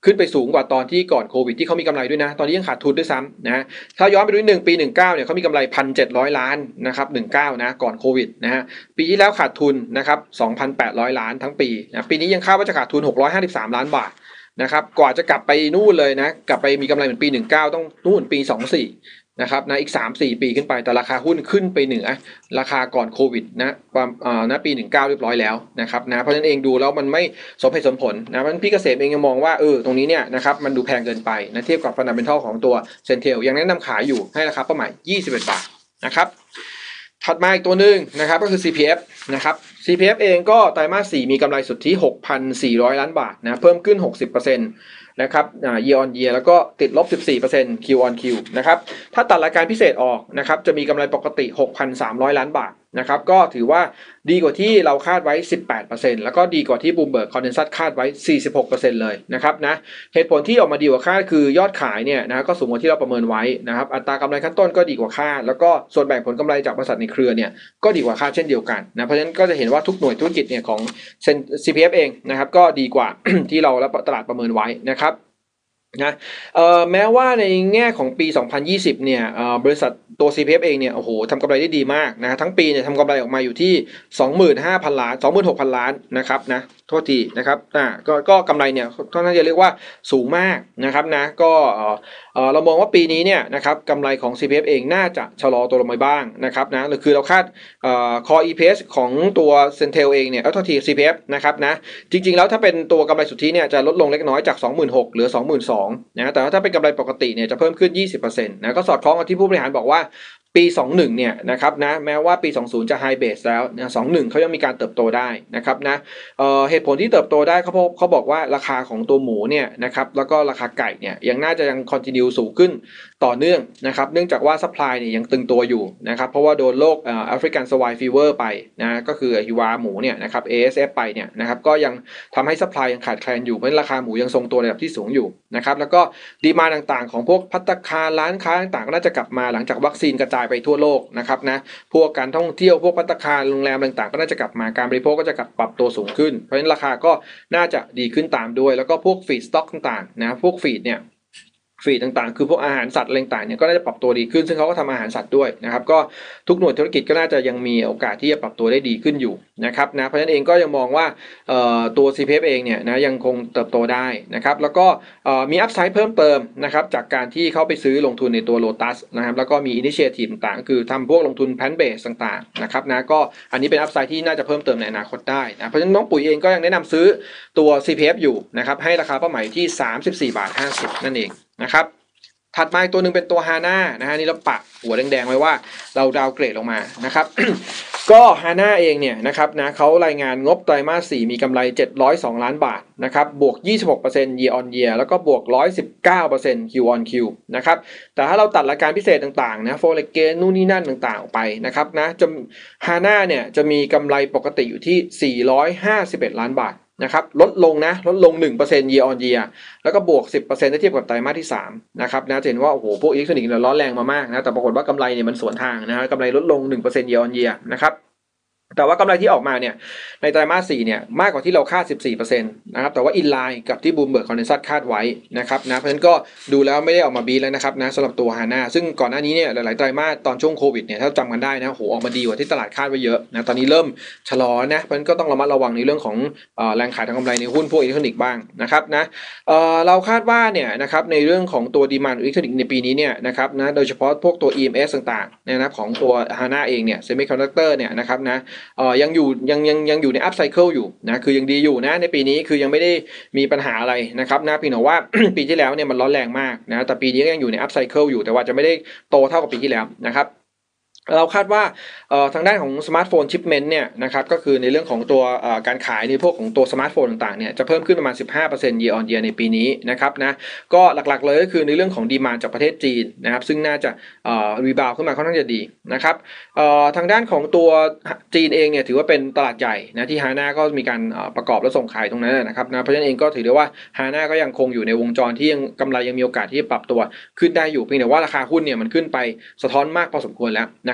B: ขึ้นไปสูงกว่าตอนที่ก่อนโควิดที่เขามีกำไรด้วยนะตอนนี้ยังขาดทุนด้วยซ้ำนะถ้าย้อนไปดูหนึ่งปีหนึ่งเก้าเนี่ยเขามีกำไร หนึ่งพันเจ็ดร้อย ล้านนะครับหนึ่งเก้านะก่อนโควิดนะฮะปีที่แล้วขาดทุนนะครับ สองพันแปดร้อย ล้านทั้งปีนะปีนี้ยังคาดว่าจะขาดทุนหกร้อยห้าสิบสามล้านบาทนะครับกว่าจะกลับไปนู่นเลยนะกลับไปมีกำไรเหมือนปีหนึ่งเก้าต้องนู่นปีสองพันสี่นะครับนะอีก สามถึงสี่ ปีขึ้นไปแต่ราคาหุ้นขึ้นไปเหนือราคาก่อนโควิดนะความอ่าณปีหนึ่งเก้าเรียบร้อยแล้วนะครับนะเพราะฉะนั้นเองดูแล้วมันไม่สมเหตุสมผลนะเพราะฉะนั้นพี่เกษมเองยังมองว่าเออตรงนี้เนี่ยนะครับมันดูแพงเกินไปนะเทียบกับฟันดัมเบลทัลของตัวเซนเทลยังแนะนำขายอยู่ให้ราคาเป้าหมายยี่สิบเอ็ดบาทนะครับถัดมาอีกตัวหนึ่งนะครับก็คือ ซี พี เอฟ นะครับ ซี พี เอฟ เองก็ไตรมาสสี่มีกำไรสุทธิ หกพันสี่ร้อย ล้านบาทนะเพิ่มขึ้น หกสิบเปอร์เซ็นต์นะครับอ่า year on year แล้วก็ติดลบ สิบสี่เปอร์เซ็นต์ Q on Q นะครับถ้าตัดรายการพิเศษออกนะครับจะมีกำไรปกติ หกพันสามร้อย ล้านบาทนะครับก็ถือว่าดีกว่าที่เราคาดไว้ สิบแปดเปอร์เซ็นต์ แล้วก็ดีกว่าที่ Bloomberg Consensus คาดไว้ สี่สิบหกเปอร์เซ็นต์ เลยนะครับนะเหตุผลที่ออกมาดีกว่าคาดคือยอดขายเนี่ยนะก็สูงกว่าที่เราประเมินไว้นะครับอัตรากำไรขั้นต้นก็ดีกว่าคาดแล้วก็ส่วนแบ่งผลกำไรจากบริษัทในเครือเนี่ยก็ดีกว่าคาดเช่นเดียวกันนะเพราะฉะนั้นก็จะเห็นว่าทุกหน่วยธุรกิจเนี่ยของ ซี พี เอฟ เองนะครับก็ดีกว่า ที่เราและตลาดประเมินไว้นะครับนะเอ่อแม้ว่าในแง่ของปีสองพันยี่สิบเนี่ยเอ่อบริษัทตัว ซี พี เอฟ เองเนี่ยโอ้โหทำกำไรได้ดีมากนะทั้งปีเนี่ยทำกำไรออกมาอยู่ที่ สองหมื่นห้าพัน ล้าน สองหมื่นหกพัน ล้านนะครับนะโทษทีนะครับอ่าก็ก็กำไรเนี่ยค่อนข้างจะเรียกว่าสูงมากนะครับนะก็เอ่อเอ่อเรามองว่าปีนี้เนี่ยนะครับกำไรของ ซี พี เอฟ เองน่าจะชะลอตัวลงไปบ้างนะครับนะคือเราคาดเอ่อ Core อี พี เอส ของตัว Centel เองเนี่ยเอ้าโทษที ซี พี เอฟ นะครับนะจริงๆแล้วถ้าเป็นตัวกำไรสุทธิเนี่ยจะลดลงเล็กน้อยจาก สองหมื่นหกพัน เหลือ สองหมื่นสองพัน นะแต่ว่าถ้าเป็นกำไรปกติเนี่ยจะเพิ่มขึ้น ยี่สิบเปอร์เซ็นต์ นะก็สอดคล้องกับที่ผู้บริหารบอกว่าปีสองสิบเอ็ดเนี่ยนะครับนะแม้ว่าปีสองสิบจะ high base แล้วนะสองสิบเอ็ดเขายังมีการเติบโตได้นะครับนะเอ่อเหตุผลที่เติบโตได้เขาเขาบอกว่าราคาของตัวหมูเนี่ยนะครับแล้วก็ราคาไก่เนี่ยยังน่าจะยัง continue สูงขึ้นต่อเนื่องนะครับเนื่องจากว่า supply เนี่ยยังตึงตัวอยู่นะครับเพราะว่าโดนโรคเอ่อ African Swine Fever ไปนะก็คือฮิวาหมูเนี่ยนะครับ เอ เอส เอฟ ไปเนี่ยนะครับก็ยังทำให้ supply ยังขาดแคลนอยู่เพราะฉะนั้นราคาหมูยังทรงตัวในระดับที่สูงอยู่นะครับแล้วก็ดีมานด์ต่างๆของพวกภัตตาคารร้านค้าต่างๆก็น่าจะกลับมาหลังจากวัคซีนกระจายไปทั่วโลกนะครับนะพวกการท่องเที่ยวพวกภัตตาคารโรงแรมต่างๆก็น่าจะกลับมาการบริโภคก็จะกลับปรับตัวสูงขึ้นเพราะฉะนั้นราคาก็น่าจะดีขึ้นตามด้วยแล้วก็พวกฟีดสต็อกต่างๆนะพวกฟีดเนี่ยฟีดต่างๆคือพวกอาหารสัตว์อะไรต่างๆเนี่ยก็น่าจะปรับตัวดีขึ้นซึ่งเขาก็ทำอาหารสัตว์ด้วยนะครับก็ทุกหน่วยธุรกิจก็น่าจะยังมีโอกาสที่จะปรับตัวได้ดีขึ้นอยู่นะครับนะเพราะฉะนั้นเองก็ยังมองว่าเอ่อตัว ซี พี เอฟ เองเนี่ยนะยังคงเติบโตได้นะครับแล้วก็เอ่อมีอัพไซด์เพิ่มเติมนะครับจากการที่เขาไปซื้อลงทุนในตัว Lotus นะครับแล้วก็มี initiative ต่างๆคือทำพวกลงทุน plant based ต่างๆนะครับนะก็อันนี้เป็นอัพไซด์ที่น่าจะเพิ่มเติมในอนาคตได้นะเพราะฉะนั้นน้องปุ๋ยเองก็ยังแนะนำซื้อตัว ซี พี เอฟ อยู่นะครับให้ราคาเป้าหมายที่ สามสิบสี่บาทห้าสิบ นั่นเองนะครับถัดมาอีกตัวหนึ่งเป็นตัว Hana นะฮะนี่เราปักหัวแดงๆไว้ว่าเราดาวเกรดลงมานะครับ ก็ Hana เองเนี่ยนะครับนะเขารายงานงบไตรมาสสี่มีกำไรเจ็ดร้อยสองล้านบาทนะครับบวก ยี่สิบหกเปอร์เซ็นต์ year on year แล้วก็บวก หนึ่งร้อยสิบเก้าเปอร์เซ็นต์ Q on Q นะครับแต่ถ้าเราตัดรายการพิเศษต่างๆนะ Forex gain นู่นนี่นั่นต่างๆออกไปนะครับนะจะ Hana เนี่ยจะมีกำไรปกติอยู่ที่สี่ร้อยห้าสิบเอ็ดล้านบาทนะครับลดลงนะลดลง หนึ่งเปอร์เซ็นต์ year on year แล้วก็บวก สิบเปอร์เซ็นต์ ถ้าเทียบกับไตรมาสที่สามนะครับนะจะเห็นว่าโอ้โหพวกอิเล็กทรอนิกส์เนี่ยร้อนแรงมามากนะแต่ปรากฏว่ากำไรเนี่ยมันสวนทางนะฮะกำไรลดลง หนึ่งเปอร์เซ็นต์ year on year นะครับแต่ว่ากำไรที่ออกมาเนี่ยในไตรมาสสี่เนี่ยมากกว่าที่เราคาด สิบสี่เปอร์เซ็นต์ นะครับแต่ว่าอินไลน์กับที่ Bloomberg Consensus คาดไว้นะครับนะเพราะฉะนั้นก็ดูแล้วไม่ได้ออกมาบีทแล้วนะครับนะสำหรับตัว Hana ซึ่งก่อนหน้านี้เนี่ยหลายๆไตรมาสตอนช่วงโควิดเนี่ยถ้าจำกันได้นะโหออกมาดีกว่าที่ตลาดคาดไว้เยอะนะตอนนี้เริ่มชะลอนะเพราะฉะนั้นก็ต้องระมัดระวังในเรื่องของเอ่อแรงขายทางกำไรในหุ้นพวกอิเล็กทรอนิกส์บ้างนะครับนะเอ่อเราคาดว่าเนี่ยนะครับในเรื่องของตัวดีมานด์อิเล็กทรอนิกส์ในปีนี้เนี่ยนะครับนะโดยเฉพาะพวกตัว อี เอ็ม เอส ต่างๆนะครับของตัว Hana เองเนี่ย Semiconductor เนี่ยนะครับนะเอ่อยังอยู่ยังยังยังอยู่ใน up cycle อยู่นะคือยังดีอยู่นะในปีนี้คือยังไม่ได้มีปัญหาอะไรนะครับนะเพียงแต่ว่า ปีที่แล้วเนี่ยมันร้อนแรงมากนะแต่ปีนี้ก็ยังอยู่ใน up cycle อยู่แต่ว่าจะไม่ได้โตเท่ากับปีที่แล้วนะครับเราคาดว่าทางด้านของสมาร์ทโฟนชิปเมนต์เนี่ยนะครับก็คือในเรื่องของตัวการขายในพวกของตัวสมาร์ทโฟนต่างๆเนี่ยจะเพิ่มขึ้นประมาณ สิบห้าเปอร์เซ็นต์ year on year ในปีนี้นะครับนะก็หลักๆเลยก็คือในเรื่องของดีมานด์จากประเทศจีนนะครับซึ่งน่าจะรีบาวขึ้นมาค่อนข้างจะดีนะครับทางด้านของตัวจีนเองเนี่ยถือว่าเป็นตลาดใหญ่นะที่ Hana ก็มีการประกอบและส่งขายตรงนั้นนะครับนะเพราะฉะนั้นเองก็ถือได้ว่า Hana ก็ยังคงอยู่ในวงจรที่ยังกำไรยังมีโอกาสที่จะปรับตัวขึ้นได้อยู่เพียงแต่ว่าราคาหุ้นเนี่ยมันขึ้นไปสะท้อนมากพอสมควรแล้วนะ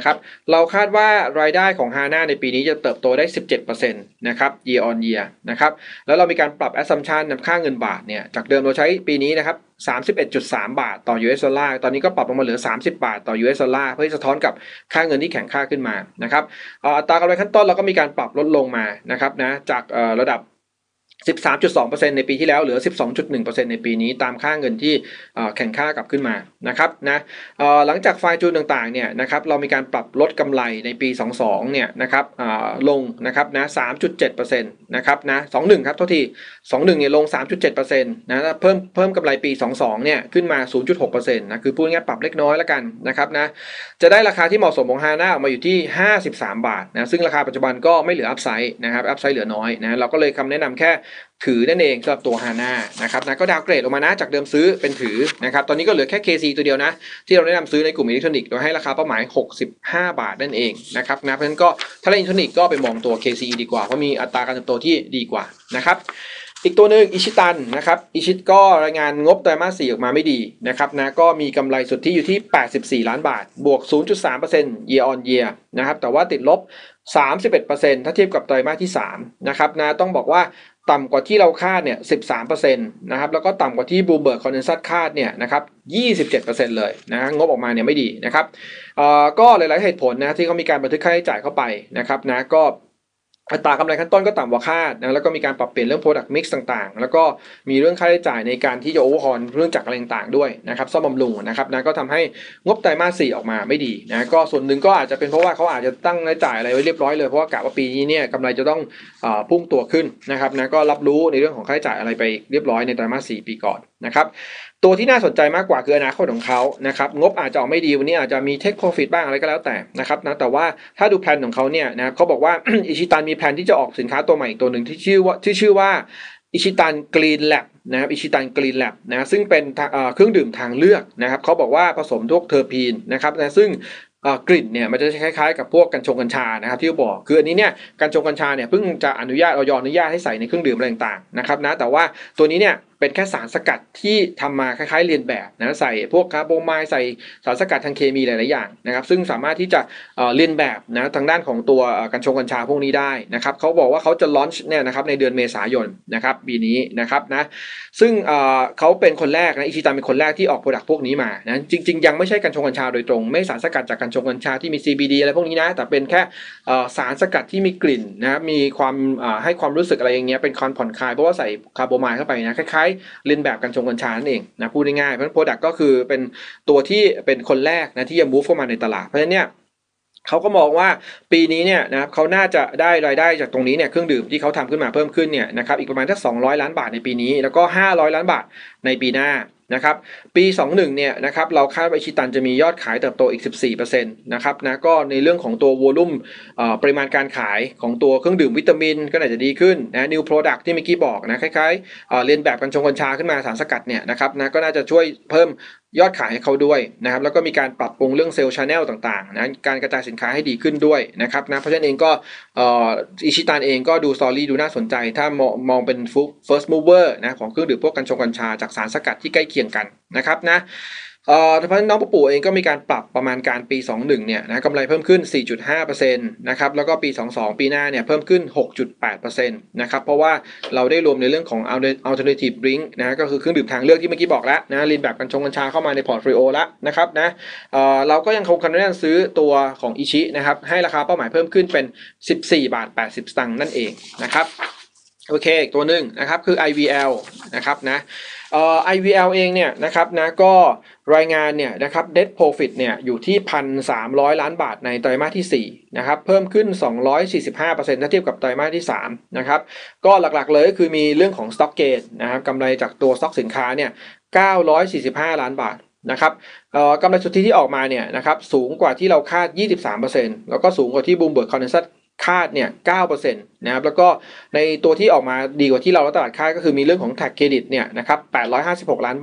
B: นะครับเราคาดว่ารายได้ของ HANA ในปีนี้จะเติบโตได้ สิบเจ็ดเปอร์เซ็นต์ นะครับ year on year นะครับแล้วเรามีการปรับ assumption ค่าเงินบาทเนี่ยจากเดิมเราใช้ปีนี้นะครับ สามสิบเอ็ดจุดสาม บาทต่อ ยู เอส ดอลลาร์ตอนนี้ก็ปรับลงมาเหลือสามสิบบาทต่อ ยู เอส ดอลลาร์เพื่อสะท้อนกับค่าเงินที่แข็งค่าขึ้นมานะครับอัตรากำไรขั้นต้นเราก็มีการปรับลดลงมานะครับนะจากระดับสิบสามจุดสองเปอร์เซ็นต์ ในปีที่แล้วเหลือ สิบสองจุดหนึ่งเปอร์เซ็นต์ ในปีนี้ตามค่าเงินที่แข่งค่ากลับขึ้นมานะครับนะหลังจากไฟล์จูนต่างๆเนี่ยนะครับเรามีการปรับลดกำไรในปีสองสิบสองเนี่ยนะครับลงนะครับนะ สามจุดเจ็ดเปอร์เซ็นต์ นะครับนะยี่สิบเอ็ดครับโทษทียี่สิบเอ็ดเนี่ยลง สามจุดเจ็ดเปอร์เซ็นต์ นะเพิ่มเพิ่มกำไรปีสองสิบสองเนี่ยขึ้นมา ศูนย์จุดหกเปอร์เซ็นต์ นะคือพูดง่ายๆปรับเล็กน้อยแล้วกันนะครับนะจะได้ราคาที่เหมาะสมของ HANA ออกมาอยู่ที่ห้าสิบสามบาทนะซึ่งราคาปัจจุบันก็ไม่เหลืออัพไซด์นะครับอัพไซด์เหลือน้อยนะเราก็เลยคำแนะนำแค่ถือนั่นเองสำหรับตัว HANA นะครับนะก็ดาวเกรดออกมานะจากเดิมซื้อเป็นถือนะครับตอนนี้ก็เหลือแค่ เค ซี ตัวเดียวนะที่เราแนะนำซื้อในกลุ่มอิเล็กทรอนิกส์โดยให้ราคาเป้าหมายหกสิบห้าบาทนั่นเองนะครับนะเพราะฉะนั้นก็ถ้าเล่นอิเล็กทรอนิกส์ก็ไปมองตัว เค ซี อี ดีกว่าเพราะมีอัตราการเติบโตที่ดีกว่านะครับอีกตัวหนึ่งอิชิตันนะครับอิชิตก็รายงานงบไตรมาสสี่ออกมาไม่ดีนะครับนะก็มีกำไรสุทธิอยู่ที่แปดสิบสี่ล้านบาทบวก ศูนย์จุดสามเปอร์เซ็นต์ year on year นะครับแต่ว่าติดลบ สามสิบเอ็ดเปอร์เซ็นต์ ถ้าเทียบกับไตรมาสที่สามนะครับนะต้องบอกว่าต่ำกว่าที่เราคาดเนี่ย สิบสามเปอร์เซ็นต์ นะครับแล้วก็ต่ำกว่าที่ Bloomberg Consensus คาดเนี่ยนะครับยี่สิบเจ็ดเปอร์เซ็นต์ เลยนะงบออกมาเนี่ยไม่ดีนะครับเอ่อก็หลายๆเหตุผลนะที่เขามีการบันทึกค่าใช้จ่ายเข้าไปนะครับนะก็อัตรากำไรขั้นต้นก็ต่ำกว่าคาดนะแล้วก็มีการปรับเปลี่ยนเรื่อง product mix ต่างๆแล้วก็มีเรื่องค่าใช้จ่ายในการที่จะ overhaul เรื่องจักรอะไรต่างๆด้วยนะครับซ่อมบำรุงนะครับนะก็ทำให้งบไตรมาสสี่ออกมาไม่ดีนะก็ส่วนหนึ่งก็อาจจะเป็นเพราะว่าเขาอาจจะตั้งรายจ่ายอะไรไว้เรียบร้อยเลยเพราะว่ากะว่าปีนี้เนี่ยกำไรจะต้องเอ่อพุ่งตัวขึ้นนะครับนะก็รับรู้ในเรื่องของค่าใช้จ่ายอะไรไปเรียบร้อยในไตรมาสสี่ปีก่อนนะครับตัวที่น่าสนใจมากกว่าคืออนาคตของเขานะครับงบอาจจะออกไม่ดีวันนี้อาจจะมี take profit บ้างอะไรก็แล้วแต่นะครับนะแต่ว่าถ้าดูแผนของเขาเนี่ยนะครับเขาบอกว่า อิชิตันมีแผนที่จะออกสินค้าตัวใหม่ตัวหนึ่งที่ชื่อว่าที่ชื่อว่าอิชิตันกรีนแลบนะครับอิชิตันกรีนแลบนะซึ่งเป็นเครื่องดื่มทางเลือกนะครับเขาบอกว่าผสมพวกเทอร์พีนนะครับนะซึ่งกลิ่นเนี่ยมันจะคล้ายๆกับพวกกัญชงกัญชานะครับที่บอกคืออันนี้เนี่ยกัญชงกัญชาเนี่ยเพิ่งจะอนุญาตออยอนุญาตให้ใส่ในเครื่องดื่มอะไรต่างๆนะครับนะแต่ว่าตัวนี้เนี่ยเป็นแค่สารสกัดที่ทำมาคล้ายๆเลียนแบบนะใส่พวกคาร์โบไมล์ใส่สารสกัดทางเคมีหลายๆอย่างนะครับซึ่งสามารถที่จะเลียนแบบนะทางด้านของตัวกัญชงกัญชาพวกนี้ได้นะครับเขาบอกว่าเขาจะลอนช์เนี่ยนะครับในเดือนเมษายนนะครับปีนี้นะครับนะซึ่งเขาเป็นคนแรกนะอิชิตันเป็นคนแรกที่ออกโปรดักต์พวกนี้มานะจริงๆยังไม่ใช่กัญชงกัญชาโดยตรงไม่สารสกัดจากกัญชงกัญชาที่มี ซี บี ดี อะไรพวกนี้นะแต่เป็นแค่สารสกัดที่มีกลิ่นนะมีความให้ความรู้สึกอะไรอย่างเงี้ยเป็นความผ่อนคลายเพราะว่าใส่คาร์โบไมล์เข้าไปนะคล้ายๆเลียนแบบกัญชงกัญชานั่นเองนะพูดง่ายๆเพราะฉะนั้น product ก็คือเป็นตัวที่เป็นคนแรกนะที่จะ move เข้ามาในตลาดเพราะฉะนั้นเนี่ยเขาก็มองว่าปีนี้เนี่ยนะครับเขาน่าจะได้รายได้จากตรงนี้เนี่ยเครื่องดื่มที่เขาทำขึ้นมาเพิ่มขึ้นเนี่ยนะครับอีกประมาณสักสองร้อยล้านบาทในปีนี้แล้วก็ห้าร้อยล้านบาทในปีหน้านะครับปีสองสิบเอ็ดเนี่ยนะครับเราคาดว่าอิชิตันจะมียอดขายเติบโตอีก สิบสี่เปอร์เซ็นต์ นะครับนะก็ในเรื่องของตัววอลุ่มปริมาณการขายของตัวเครื่องดื่มวิตามินก็น่าจะดีขึ้นนะ new product ที่เมื่อกี้บอกนะคล้ายๆเรียนแบบกัญชงกัญชาขึ้นมาสารสกัดเนี่ยนะครับนะก็น่าจะช่วยเพิ่มยอดขายให้เขาด้วยนะครับแล้วก็มีการปรับปรุงเรื่องเซลล์ชาแนลต่างๆนะการกระจายสินค้าให้ดีขึ้นด้วยนะครับนะเพราะฉะนั้นเองก็อิชิตันเองก็ดูสตอรี่ดูน่าสนใจถ้ามองมองเป็น first mover นะของเครื่องดื่มพวกกัญชงกัญชาจากสารสกัดที่ใกล้เคียงกันนะครับนะเอ่อเพราะฉะนั้นน้องปู่เองก็มีการปรับประมาณการปีสองสิบเอ็ดเนี่ยนะกำไรเพิ่มขึ้น สี่จุดห้าเปอร์เซ็นต์ นะครับแล้วก็ปีสองสิบสองปีหน้าเนี่ยเพิ่มขึ้น หกจุดแปดเปอร์เซ็นต์ นะครับเพราะว่าเราได้รวมในเรื่องของ alternative drink นะก็คือเครื่องดื่มทางเลือกที่เมื่อกี้บอกแล้วนะเลียนแบบกัญชงกัญชาเข้ามาในพอร์ตโฟลิโอแล้วนะครับนะเอ่อเราก็ยังคงคำแนะนำซื้อตัวของอิชินะครับให้ราคาเป้าหมายเพิ่มขึ้นเป็น สิบสี่บาทแปดสิบสตางค์นั่นเองนะครับโอเคอีกตัวหนึ่งนะครับคือ ไอ วี แอล นะครับนะเอ่อ ไอ วี แอล เองเนี่ยนะครับนะก็รายงานเนี่ยนะครับ net profit เนี่ยอยู่ที่ หนึ่งพันสามร้อยล้านบาทในไตรมาสที่สี่นะครับเพิ่มขึ้น สองร้อยสี่สิบห้าเปอร์เซ็นต์ ถ้าเทียบกับไตรมาสที่สามนะครับก็หลักๆเลยก็คือมีเรื่องของ stock gain นะครับกำไรจากตัว stock สินค้าเนี่ยเก้าร้อยสี่สิบห้าล้านบาทนะครับเอ่อกำไรสุทธิที่ออกมาเนี่ยนะครับสูงกว่าที่เราคาด ยี่สิบสามเปอร์เซ็นต์ แล้วก็สูงกว่าที่ Bloomberg Consensusคาดเนี่ย เก้าเปอร์เซ็นต์ นะครับแล้วก็ในตัวที่ออกมาดีกว่าที่เราตลาดคาดก็คือมีเรื่องของ tax credit เนี่ยนะครับแปดร้อยห้าสิบหกล้านบาท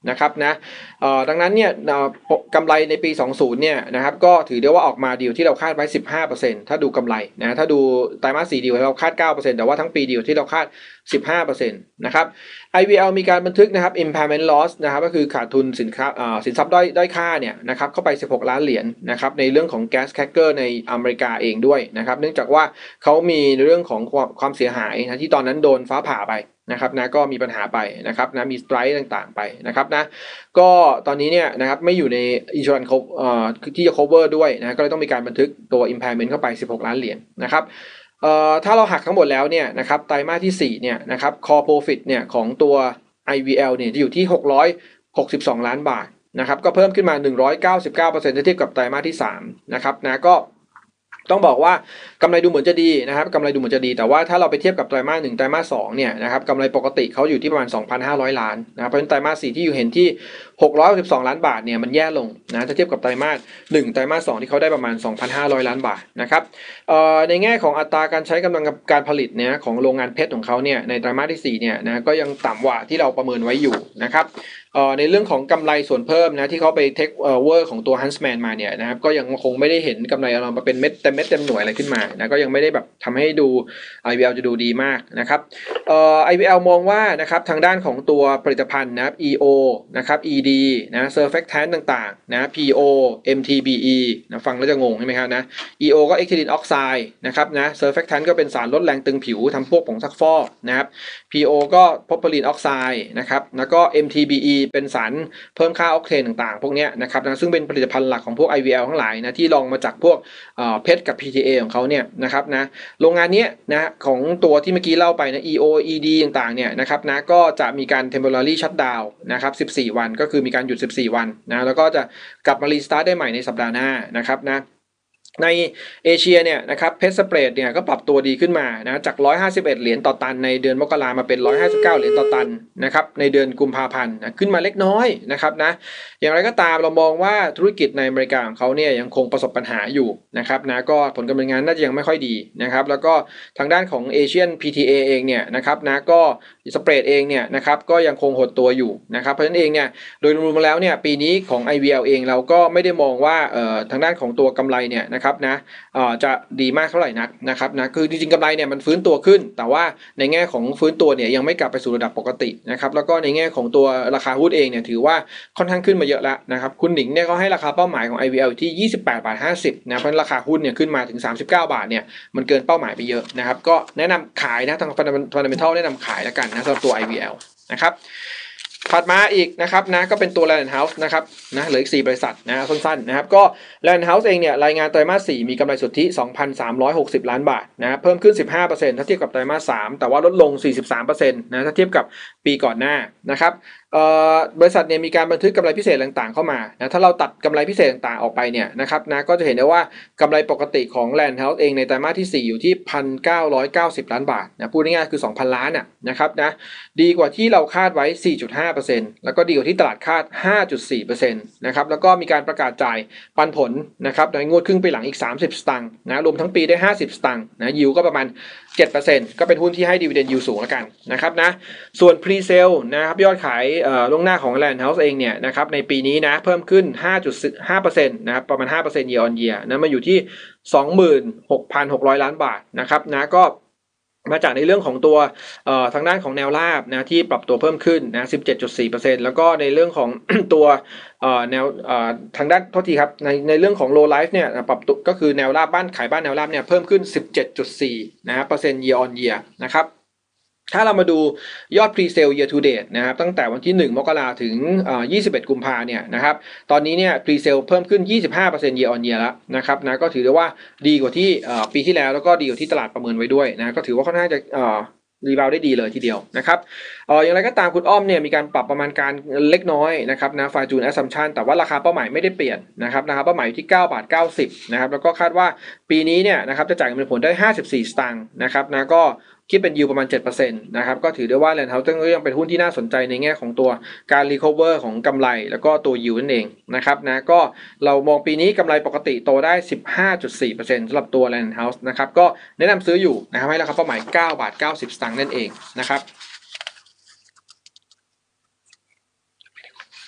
B: นะครับนะเอ่อดังนั้นเนี่ยกำไรในปี สองสิบ เนี่ยนะครับก็ถือได้ว่าออกมาดีลที่เราคาดไว้ สิบห้าเปอร์เซ็นต์ ถ้าดูกำไรนะถ้าดูไตรมาสสี่ดีลเราคาด เก้าเปอร์เซ็นต์ แต่ว่าทั้งปีดีลที่เราคาด สิบห้าเปอร์เซ็นต์ นะครับ ไอ วี แอล มีการบันทึกนะครับ impairment loss นะครับก็คือขาดทุนสินค้าอ่าสินทรัพย์ด้อยด้อยค่าเนี่ยนะครับเข้าไปสิบหกล้านเหรียญนะครับในเรื่องของ gas cracker ในอเมริกาเองด้วยนะครับเนื่องจากว่าเขามีเรื่องของความความเสียหายนะที่ตอนนั้นโดนฟ้าผ่าไปนะครับนะก็มีปัญหาไปนะครับนะมีสไตรค์ต่างๆไปนะครับนะก็ตอนนี้เนี่ยนะครับไม่อยู่ใน insurance เอ่อที่จะ cover ด้วยนะก็เลยต้องมีการบันทึกตัว impairment เข้าไปสิบหกล้านเหรียญนะครับเอ่อถ้าเราหักทั้งหมดแล้วเนี่ยนะครับไตรมาสที่สี่เนี่ยนะครับ core profit เนี่ยของตัว ไอ วี แอล เนี่ยจะอยู่ที่หกร้อยหกสิบสองล้านบาทนะครับก็เพิ่มขึ้นมา หนึ่งร้อยเก้าสิบเก้าเปอร์เซ็นต์ เทียบกับไตรมาสที่สามนะครับนะก็ต้องบอกว่ากำไรดูเหมือนจะดีนะครับกำไรดูเหมือนจะดีแต่ว่าถ้าเราไปเทียบกับไตรมาสหนึ่งไตรมาสสองเนี่ยนะครับกำไรปกติเขาอยู่ที่ประมาณ สองพันห้าร้อย ล้านนะครับเพราะฉะนั้นไตรมาสสี่ที่อยู่เห็นที่หกร้อยหกสิบสองล้านบาทเนี่ยมันแย่ลงนะถ้าเทียบกับไตรมาสหนึ่งไตรมาสสองที่เขาได้ประมาณ สองพันห้าร้อย ล้านบาทนะครับเอ่อในแง่ของอัตราการใช้กำลังการผลิตเนี่ยของโรงงานเพชรของเขาเนี่ยในไตรมาสที่สี่เนี่ยนะก็ยังต่ำกว่าที่เราประเมินไว้อยู่นะครับเอ่อในเรื่องของกำไรส่วนเพิ่มนะที่เขาไปเทคเอ่อเวอร์ของตัว Huntsman มาเนี่ยนะครับก็ยังคงไม่ได้เห็นกำไรออกมาเป็นเม็ดเต็มเม็ดเต็มหน่วยอะไรขึ้นมานะก็ยังไม่ได้แบบทำให้ดู ไอ วี แอล จะดูดีมากนะครับเอ่อ ไอ วี แอล มองว่านะครับทางด้านของตัวผลิตภัณฑ์นะครับ อี โอ นะครับ อี ดี นะ Surfactant ต่างๆนะ พี โอ เอ็ม ที บี อี นะฟังแล้วจะงงใช่ไหมครับนะ อี โอ ก็ Ethylene Oxide นะครับนะ Surfactant ก็เป็นสารลดแรงตึงผิวทำพวกผงซักฟอกนะครับ พี โอ ก็ Propylene Oxide นะครับแล้วก็ เอ็ม ที บี อี เป็นสารเพิ่มค่าออกเทนต่างๆพวกนี้นะครับนะซึ่งเป็นผลิตภัณฑ์หลักของพวก ไอ วี แอล ทั้งหลายนะที่ลองมาจากพวกเอ่อเพชรกับ พี ที เอ ของเขาเนี่ยนะครับนะโรงงานนี้นะของตัวที่เมื่อกี้เล่าไปนะ อี โอ อี ดี ต่างๆเนี่ยนะครับนะก็จะมีการ temporary shutdown นะครับสิบสี่วันก็คือมีการหยุดสิบสี่วันนะแล้วก็จะกลับมา restart ได้ใหม่ในสัปดาห์หน้านะครับนะในเอเชียเนี่ยนะครับเพชรสเปรดเนี่ยก็ปรับตัวดีขึ้นมานะจากหนึ่งร้อยห้าสิบเอ็ดเหรียญต่อตันในเดือนมกรามาเป็นหนึ่งร้อยห้าสิบเก้าเหรียญต่อตันนะครับในเดือนกุมภาพันธ์นะขึ้นมาเล็กน้อยนะครับนะอย่างไรก็ตามเรามองว่าธุรกิจในอเมริกาของเขาเนี่ยยังคงประสบปัญหาอยู่นะครับนะก็ผลการดำเนินงานน่าจะยังไม่ค่อยดีนะครับแล้วก็ทางด้านของเอเชียน พี ที เอ เองเนี่ยนะครับนะก็สเปรดเองเนี่ยนะครับก็ยังคงหดตัวอยู่นะครับเพราะฉะนั้นเองเนี่ยโดยรวมๆแล้วเนี่ยปีนี้ของ ไอ วี แอล เองเราก็ไม่ได้มองว่าเอ่อทางด้านของตัวกำไรเนี่ยนะครับนะเอ่อจะดีมากเท่าไหร่นักนะครับนะคือจริงๆกำไรเนี่ยมันฟื้นตัวขึ้นแต่ว่าในแง่ของฟื้นตัวเนี่ยยังไม่กลับไปสู่ระดับปกตินะครับแล้วก็ในแง่ของตัวราคาหุ้นเองเนี่ยถือว่าค่อนข้างขึ้นมาเยอะแล้วนะครับคุณหนิงเนี่ยก็ให้ราคาเป้าหมายของ ไอ วี แอล ที่ยี่สิบแปดบาทห้าสิบนะเพราะราคาหุ้นเนี่ยขึ้นมาถึงสามสิบเก้าบาทเนี่ยมันเกินเป้าหมายไปเยอะนะครับก็แนะนำขายนะทาง fundamental แนะนำขายแล้วกันนะสำหรับตัว ไอ วี แอล นะครับถัดมาอีกนะครับนะก็เป็นตัว Land House นะครับนะเหลืออีกสี่บริษัทนะสั้นๆนะครับก็ Land House เองเนี่ยรายงานไตรมาสสี่มีกำไรสุทธิ สองพันสามร้อยหกสิบ ล้านบาทนะเพิ่มขึ้น สิบห้าเปอร์เซ็นต์ ถ้าเทียบกับไตรมาสสามแต่ว่าลดลง สี่สิบสามเปอร์เซ็นต์ นะถ้าเทียบกับปีก่อนหน้านะครับเอ่อบริษัทเนี่ยมีการบันทึกกำไรพิเศษต่างๆเข้ามานะถ้าเราตัดกำไรพิเศษต่างๆออกไปเนี่ยนะครับนะก็จะเห็นได้ว่ากำไรปกติของ Land House เองในไตรมาสที่สี่อยู่ที่ หนึ่งพันเก้าร้อยเก้าสิบ ล้านบาทนะพูดง่ายๆคือ สองพัน ล้านอ่ะนะครับนะดีกว่าที่เราคาดไว้ สี่จุดห้าเปอร์เซ็นต์ แล้วก็ดีกว่าที่ตลาดคาด ห้าจุดสี่เปอร์เซ็นต์ นะครับแล้วก็มีการประกาศจ่ายปันผลนะครับในงวดครึ่งปีหลังอีกสามสิบสตางค์นะรวมทั้งปีได้ห้าสิบสตางค์นะยิวก็ประมาณ เจ็ดเปอร์เซ็นต์ ก็เป็นหุ้นที่ให้ดิวิเดนด์ยิวสูงแล้วกันนะครับนะส่วน Pre-sale นะครับยอดขายเอ่อล่วงหน้าของ Land House เองเนี่ยนะครับในปีนี้นะเพิ่มขึ้น ห้าจุดห้าเปอร์เซ็นต์ นะครับประมาณ ห้าเปอร์เซ็นต์ year on year นะมาอยู่ที่ สองหมื่นหกพันหกร้อย ล้านบาทนะครับนะก็มาจากในเรื่องของตัวเอ่อทางด้านของแนวราบนะที่ปรับตัวเพิ่มขึ้นนะ สิบเจ็ดจุดสี่เปอร์เซ็นต์ แล้วก็ในเรื่องของ ตัวเอ่อแนวเอ่อทางด้านโทษทีครับในในเรื่องของ low life เนี่ยปรับตัวก็คือแนวราบบ้านขายบ้านแนวราบเนี่ยเพิ่มขึ้น สิบเจ็ดจุดสี่ นะครับเปอร์เซ็นต์ year on year นะครับถ้าเรามาดูยอด pre-sale year to date นะครับตั้งแต่วันที่หนึ่งมกราถึงเอ่อยี่สิบเอ็ดกุมภาเนี่ยนะครับตอนนี้เนี่ย pre-sale เพิ่มขึ้น ยี่สิบห้าเปอร์เซ็นต์ year on year แล้วนะครับนะก็ถือได้ว่าดีกว่าที่เอ่อปีที่แล้วแล้วก็ดีกว่าที่ตลาดประเมินไว้ด้วยนะก็ถือว่าค่อนข้างจะเอ่อรีบาวได้ดีเลยทีเดียวนะครับเอ่ออย่างไรก็ตามคุณอ้อมเนี่ยมีการปรับประมาณการเล็กน้อยนะครับนะ fine tune assumption แต่ว่าราคาเป้าหมายไม่ได้เปลี่ยนนะครับราคาเป้าหมายอยู่ที่เก้าบาทเก้าสิบนะครับแล้วก็คาดว่าปีนี้เนี่ยนะครับจะจ่ายเงินผลได้ห้าสิบสี่สตางค์นะครับนะก็คิดเป็นยิวประมาณ เจ็ดเปอร์เซ็นต์ นะครับก็ถือได้ว่า Land House ก็ยังเป็นหุ้นที่น่าสนใจในแง่ของตัวการ recover ของกำไรแล้วก็ตัวยิวนั่นเองนะครับนะก็เรามองปีนี้กำไรปกติโตได้ สิบห้าจุดสี่เปอร์เซ็นต์ สำหรับตัว Land House นะครับก็แนะนำซื้ออยู่นะครับให้ราคาเป้าหมายเก้าบาทเก้าสิบสตางค์นั่นเองนะครับ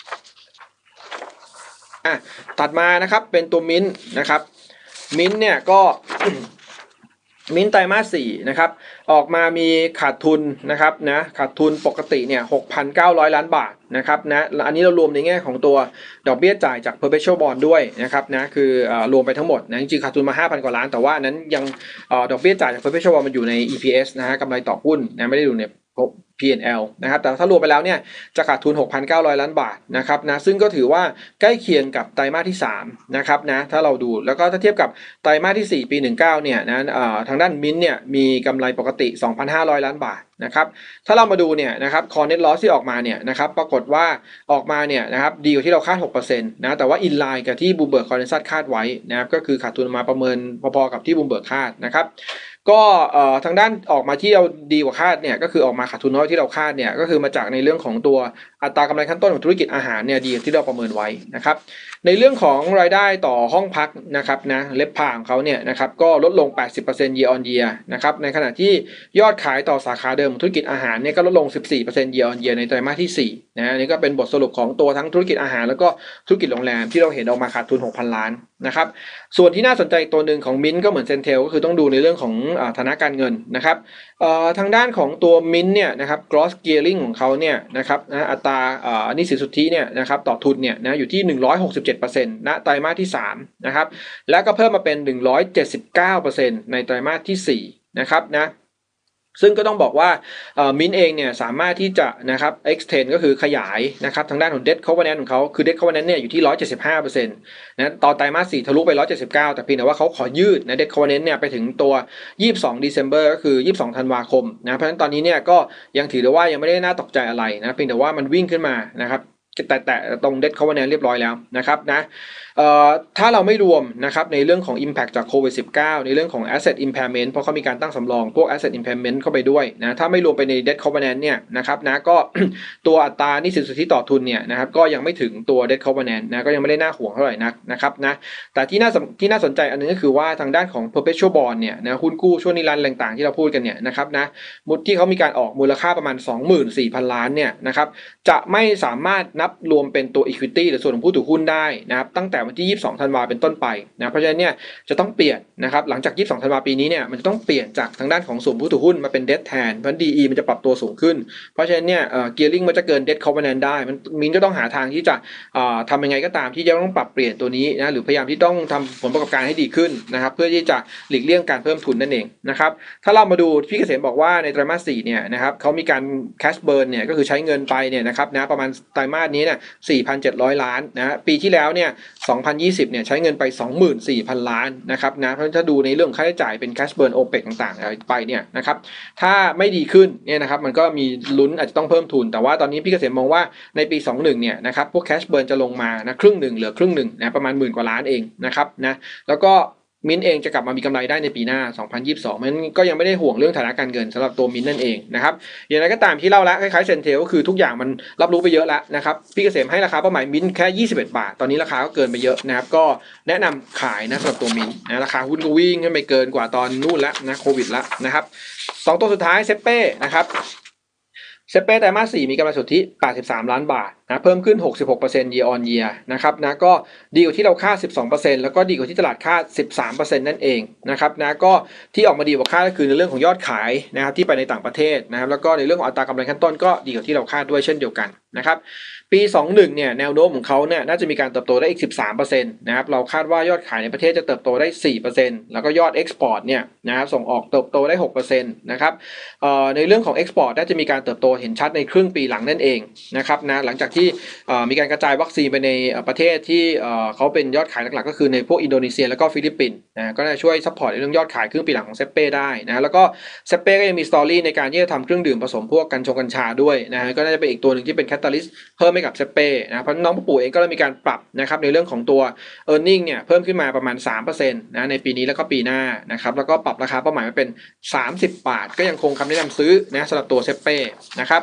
B: อ่ะถัดมานะครับเป็นตัวมิ้นนะครับมิ้นเนี่ยก็ มิ้นไตรมาสสี่นะครับออกมามีขาดทุนนะครับนะขาดทุนปกติเนี่ย หกพันเก้าร้อย ล้านบาทนะครับนะอันนี้เรารวมในแง่ของตัวดอกเบี้ยจ่ายจาก perpetual bond ด้วยนะครับนะคือเอ่อรวมไปทั้งหมดนะจริงๆขาดทุนมา ห้าพัน กว่าล้านแต่ว่านั้นยังเอ่อดอกเบี้ยจ่ายจาก perpetual bond มันอยู่ใน อี พี เอส นะฮะกำไรต่อหุ้นนะไม่ได้อยู่ใน พี แอนด์ แอล นะครับแต่ถ้ารวมไปแล้วเนี่ยจะขาดทุน หกพันเก้าร้อย ล้านบาทนะครับนะซึ่งก็ถือว่าใกล้เคียงกับไตรมาสที่สามนะครับนะถ้าเราดูแล้วก็ถ้าเทียบกับไตรมาสที่สี่ปีสิบเก้าเนี่ยนะเอ่อทางด้านมิ้นเนี่ยมีกำไรปกติ สองพันห้าร้อย ล้านบาทนะครับถ้าเรามาดูเนี่ยนะครับ core net loss ที่ออกมาเนี่ยนะครับปรากฏว่าออกมาเนี่ยนะครับดีกว่าที่เราคาด หกเปอร์เซ็นต์ นะแต่ว่า in line กับที่ Bloomberg Consensus คาดไว้นะครับก็คือขาดทุนมาประเมินพอๆกับที่ Bloomberg คาดนะครับก็ทางด้านออกมาที่เราดีกว่าคาดเนี่ยก็คือออกมาขาดทุนน้อยที่เราคาดเนี่ยก็คือมาจากในเรื่องของตัวอัตรากำไรขั้นต้นของธุรกิจอาหารเนี่ยดีที่เราประเมินไว้นะครับในเรื่องของรายได้ต่อห้องพักนะครับนะเล็บผ่าของเขาเนี่ยนะครับก็ลดลง แปดสิบเปอร์เซ็นต์ year on year นะครับในขณะที่ยอดขายต่อสาขาเดิมของธุรกิจอาหารเนี่ยก็ลดลง สิบสี่เปอร์เซ็นต์ year on year ในไตรมาสที่สี่นะนี่ก็เป็นบทสรุปของตัวทั้งธุรกิจอาหารแล้วก็ธุรกิจโรงแรมที่เราเห็นออกมาขาดทุน หกพัน ล้านนะครับส่วนที่น่าสนใจตัวหนึ่งของมิ้นก็เหมือนเซนเทลก็คือต้องดูในเรื่องของฐานะการเงินนะครับทางด้านของตัวมิ้นเนี่ยนะครับ gross gearing ของเขาเนี่ยนะครับนะอัตราหนี้สินสุทธิเนี่ยนะครับต่อทุนเนี่ยนะอยู่ที่ หนึ่งร้อยหกสิบเจ็ดเปอร์เซ็นต์ ณไตรมาสที่สามนะครับแล้วก็เพิ่มมาเป็น หนึ่งร้อยเจ็ดสิบเก้าเปอร์เซ็นต์ ในไตรมาสที่สี่นะครับนะซึ่งก็ต้องบอกว่ามิ้นเองเนี่ยสามารถที่จะนะครับ extend ก็คือขยายนะครับทางด้านของ debt covenant ของเขาคือ debt covenant เนี่ยอยู่ที่ หนึ่งร้อยเจ็ดสิบห้าเปอร์เซ็นต์ นะต่อไตรมาสสี่ทะลุไปหนึ่งร้อยเจ็ดสิบเก้าแต่เพียงแต่ว่าเขาขอยืดนะ debt covenant เนี่ยไปถึงตัวยี่สิบสอง December ก็คือยี่สิบสองธันวาคมนะเพราะฉะนั้นตอนนี้เนี่ยก็ยังถือได้ว่ายังไม่ได้น่าตกใจอะไรนะเพียงแต่ว่ามันวิ่งขึ้นมานะครับแต่แต่ตรง debt covenant เรียบร้อยแล้วนะครับนะเอ่อถ้าเราไม่รวมนะครับในเรื่องของ impact จากโควิด สิบเก้า ในเรื่องของ asset impairment เพราะเขามีการตั้งสำรองพวก asset impairment เข้าไปด้วยนะถ้าไม่รวมไปใน debt covenant เนี่ยนะครับนะก็ ตัวอัตราหนี้สินสุทธิต่อทุนเนี่ยนะครับก็ยังไม่ถึงตัว debt covenant นะก็ยังไม่ได้น่าห่วงเท่าไหร่นักนะครับนะแต่ที่น่าที่น่าสนใจอันนึงก็คือว่าทางด้านของ perpetual bond เนี่ยนะหุ้นกู้ช่วงนิรันดร์ต่างๆที่เราพูดกันเนี่ยนะครับนะมุดที่เขามีการออกมูลค่าประมาณ สองหมื่นสี่พัน ล้านเนี่ยนะครับจะไม่สามารถนับรวมเป็นตัว equity หรือส่วนของผู้ถือหุ้นได้นะครับตั้งแต่วันที่ยี่สิบสองธันวาเป็นต้นไปนะเพราะฉะนั้นเนี่ยจะต้องเปลี่ยนนะครับหลังจากยี่สิบสองธันวาปีนี้เนี่ยมันจะต้องเปลี่ยนจากทางด้านของส่วนผู้ถือหุ้นมาเป็น debt แทนเพราะ ดี อี มันจะปรับตัวสูงขึ้นเพราะฉะนั้นเนี่ยเอ่อ gearing มันจะเกิน debt covenant ได้มันมินก็ต้องหาทางที่จะเอ่อทำยังไงก็ตามที่จะต้องปรับเปลี่ยนตัวนี้นะหรือพยายามที่ต้องทำผลประกอบการให้ดีขึ้นนะครับเพื่อที่จะหลีกเลี่ยงการเพิ่มทุนนั่นเองนะครับถ้าเรามาดูพี่เกษมบอกว่าในไตรมาสสี่เนี่ยนะครับเขามีการ cash burn เนี่ยก็คือใช้เงินไปเนี่ยนะครับนะประมาณไตรมาสนี้เนี่ย สี่พันเจ็ดร้อย ล้านนะปีที่แล้วเนี่ยสองพันยี่สิบเนี่ยใช้เงินไป สองหมื่นสี่พัน ล้านนะครับนะเพราะถ้าดูในเรื่องค่าใช้จ่ายเป็น cash burn OPEX ต่างๆอะไรไปเนี่ยนะครับถ้าไม่ดีขึ้นเนี่ยนะครับมันก็มีลุ้นอาจจะต้องเพิ่มทุนแต่ว่าตอนนี้พี่เกษมมองว่าในปีสองสิบเอ็ดเนี่ยนะครับพวก cash burn จะลงมานะครึ่งหนึ่งเหลือครึ่งหนึ่งนะประมาณหมื่นกว่าล้านเองนะครับนะแล้วก็มิ้นเองจะกลับมามีกำไรได้ในปีหน้าสองพันยี่สิบสองมันก็ยังไม่ได้ห่วงเรื่องฐานะการเงินสำหรับตัวมิ้นนั่นเองนะครับอย่างไรก็ตามที่เล่าละคล้ายๆเซนเทลก็คือทุกอย่างมันรับรู้ไปเยอะแล้วนะครับพี่เกษมให้ราคาเป้าหมายมิ้นแค่ยี่สิบเอ็ดบาทตอนนี้ราคาก็เกินไปเยอะนะครับก็แนะนำขายนะสำหรับตัวมิ้นนะราคาหุ้นก็วิ่งขึ้นไปเกินกว่าตอนนู่นแล้วนะโควิดแล้วนะครับสองตัวสุดท้ายเซเป้นะครับเซเป้ไตรมาสสี่มีกำไรสุทธิแปดสิบสามล้านบาทนะเพิ่มขึ้น หกสิบหกเปอร์เซ็นต์ year on year นะครับนะก็ดีกว่าที่เราคาด สิบสองเปอร์เซ็นต์ แล้วก็ดีกว่าที่ตลาดคาด สิบสามเปอร์เซ็นต์ นั่นเองนะครับนะก็ที่ออกมาดีกว่าคาดก็คือในเรื่องของยอดขายนะครับที่ไปในต่างประเทศนะครับแล้วก็ในเรื่องของอัตรากำไรขั้นต้นก็ดีกว่าที่เราคาดด้วยเช่นเดียวกันนะครับปีสองสิบเอ็ดเนี่ยแนวโน้มของเขาเนี่ยน่าจะมีการเติบโตได้อีก สิบสามเปอร์เซ็นต์ นะครับเราคาดว่ายอดขายในประเทศจะเติบโตได้ สี่เปอร์เซ็นต์ แล้วก็ยอดเอ็กซ์พอร์ตเนี่ยนะครับส่งออกเติบโตได้ หกเปอร์เซ็นต์ นะครับเอ่อในเรื่องของเอ็กซ์พอร์ตน่าจะมีการเติบโตเห็นชัดในครึ่งปีหลังนั่นเองนะครับนะหลังจากที่เอ่อมีการกระจายวัคซีนไปในประเทศที่เอ่อเขาเป็นยอดขายหลักๆก็คือในพวกอินโดนีเซียแล้วก็ฟิลิปปินส์นะก็จะช่วยซัพพอร์ตในเรื่องยอดขายครึ่งปีหลังของเซเป้ได้นะแล้วก็เซเป้ก็ยังมีสตอรี่ในการที่จะทำเครื่องดื่มผสมพวกกัญชงกัญชาด้วยนะฮะก็น่าจะเป็นอีกตัวหนึ่งที่เป็นแคตตาลิสต์เพิ่มให้กับเซเป้นะเพราะน้องปู่เองก็เลยมีการปรับนะครับในเรื่องของตัว earning เนี่ยเพิ่มขึ้นมาประมาณ สามเปอร์เซ็นต์ นะในปีนี้แล้วก็ปีหน้านะครับแล้วก็ปรับราคาเป้าหมายมาเป็นสามสิบบาทก็ยังคงคำแนะนำซื้อนะสำหรับตัวเซเป้นะครับ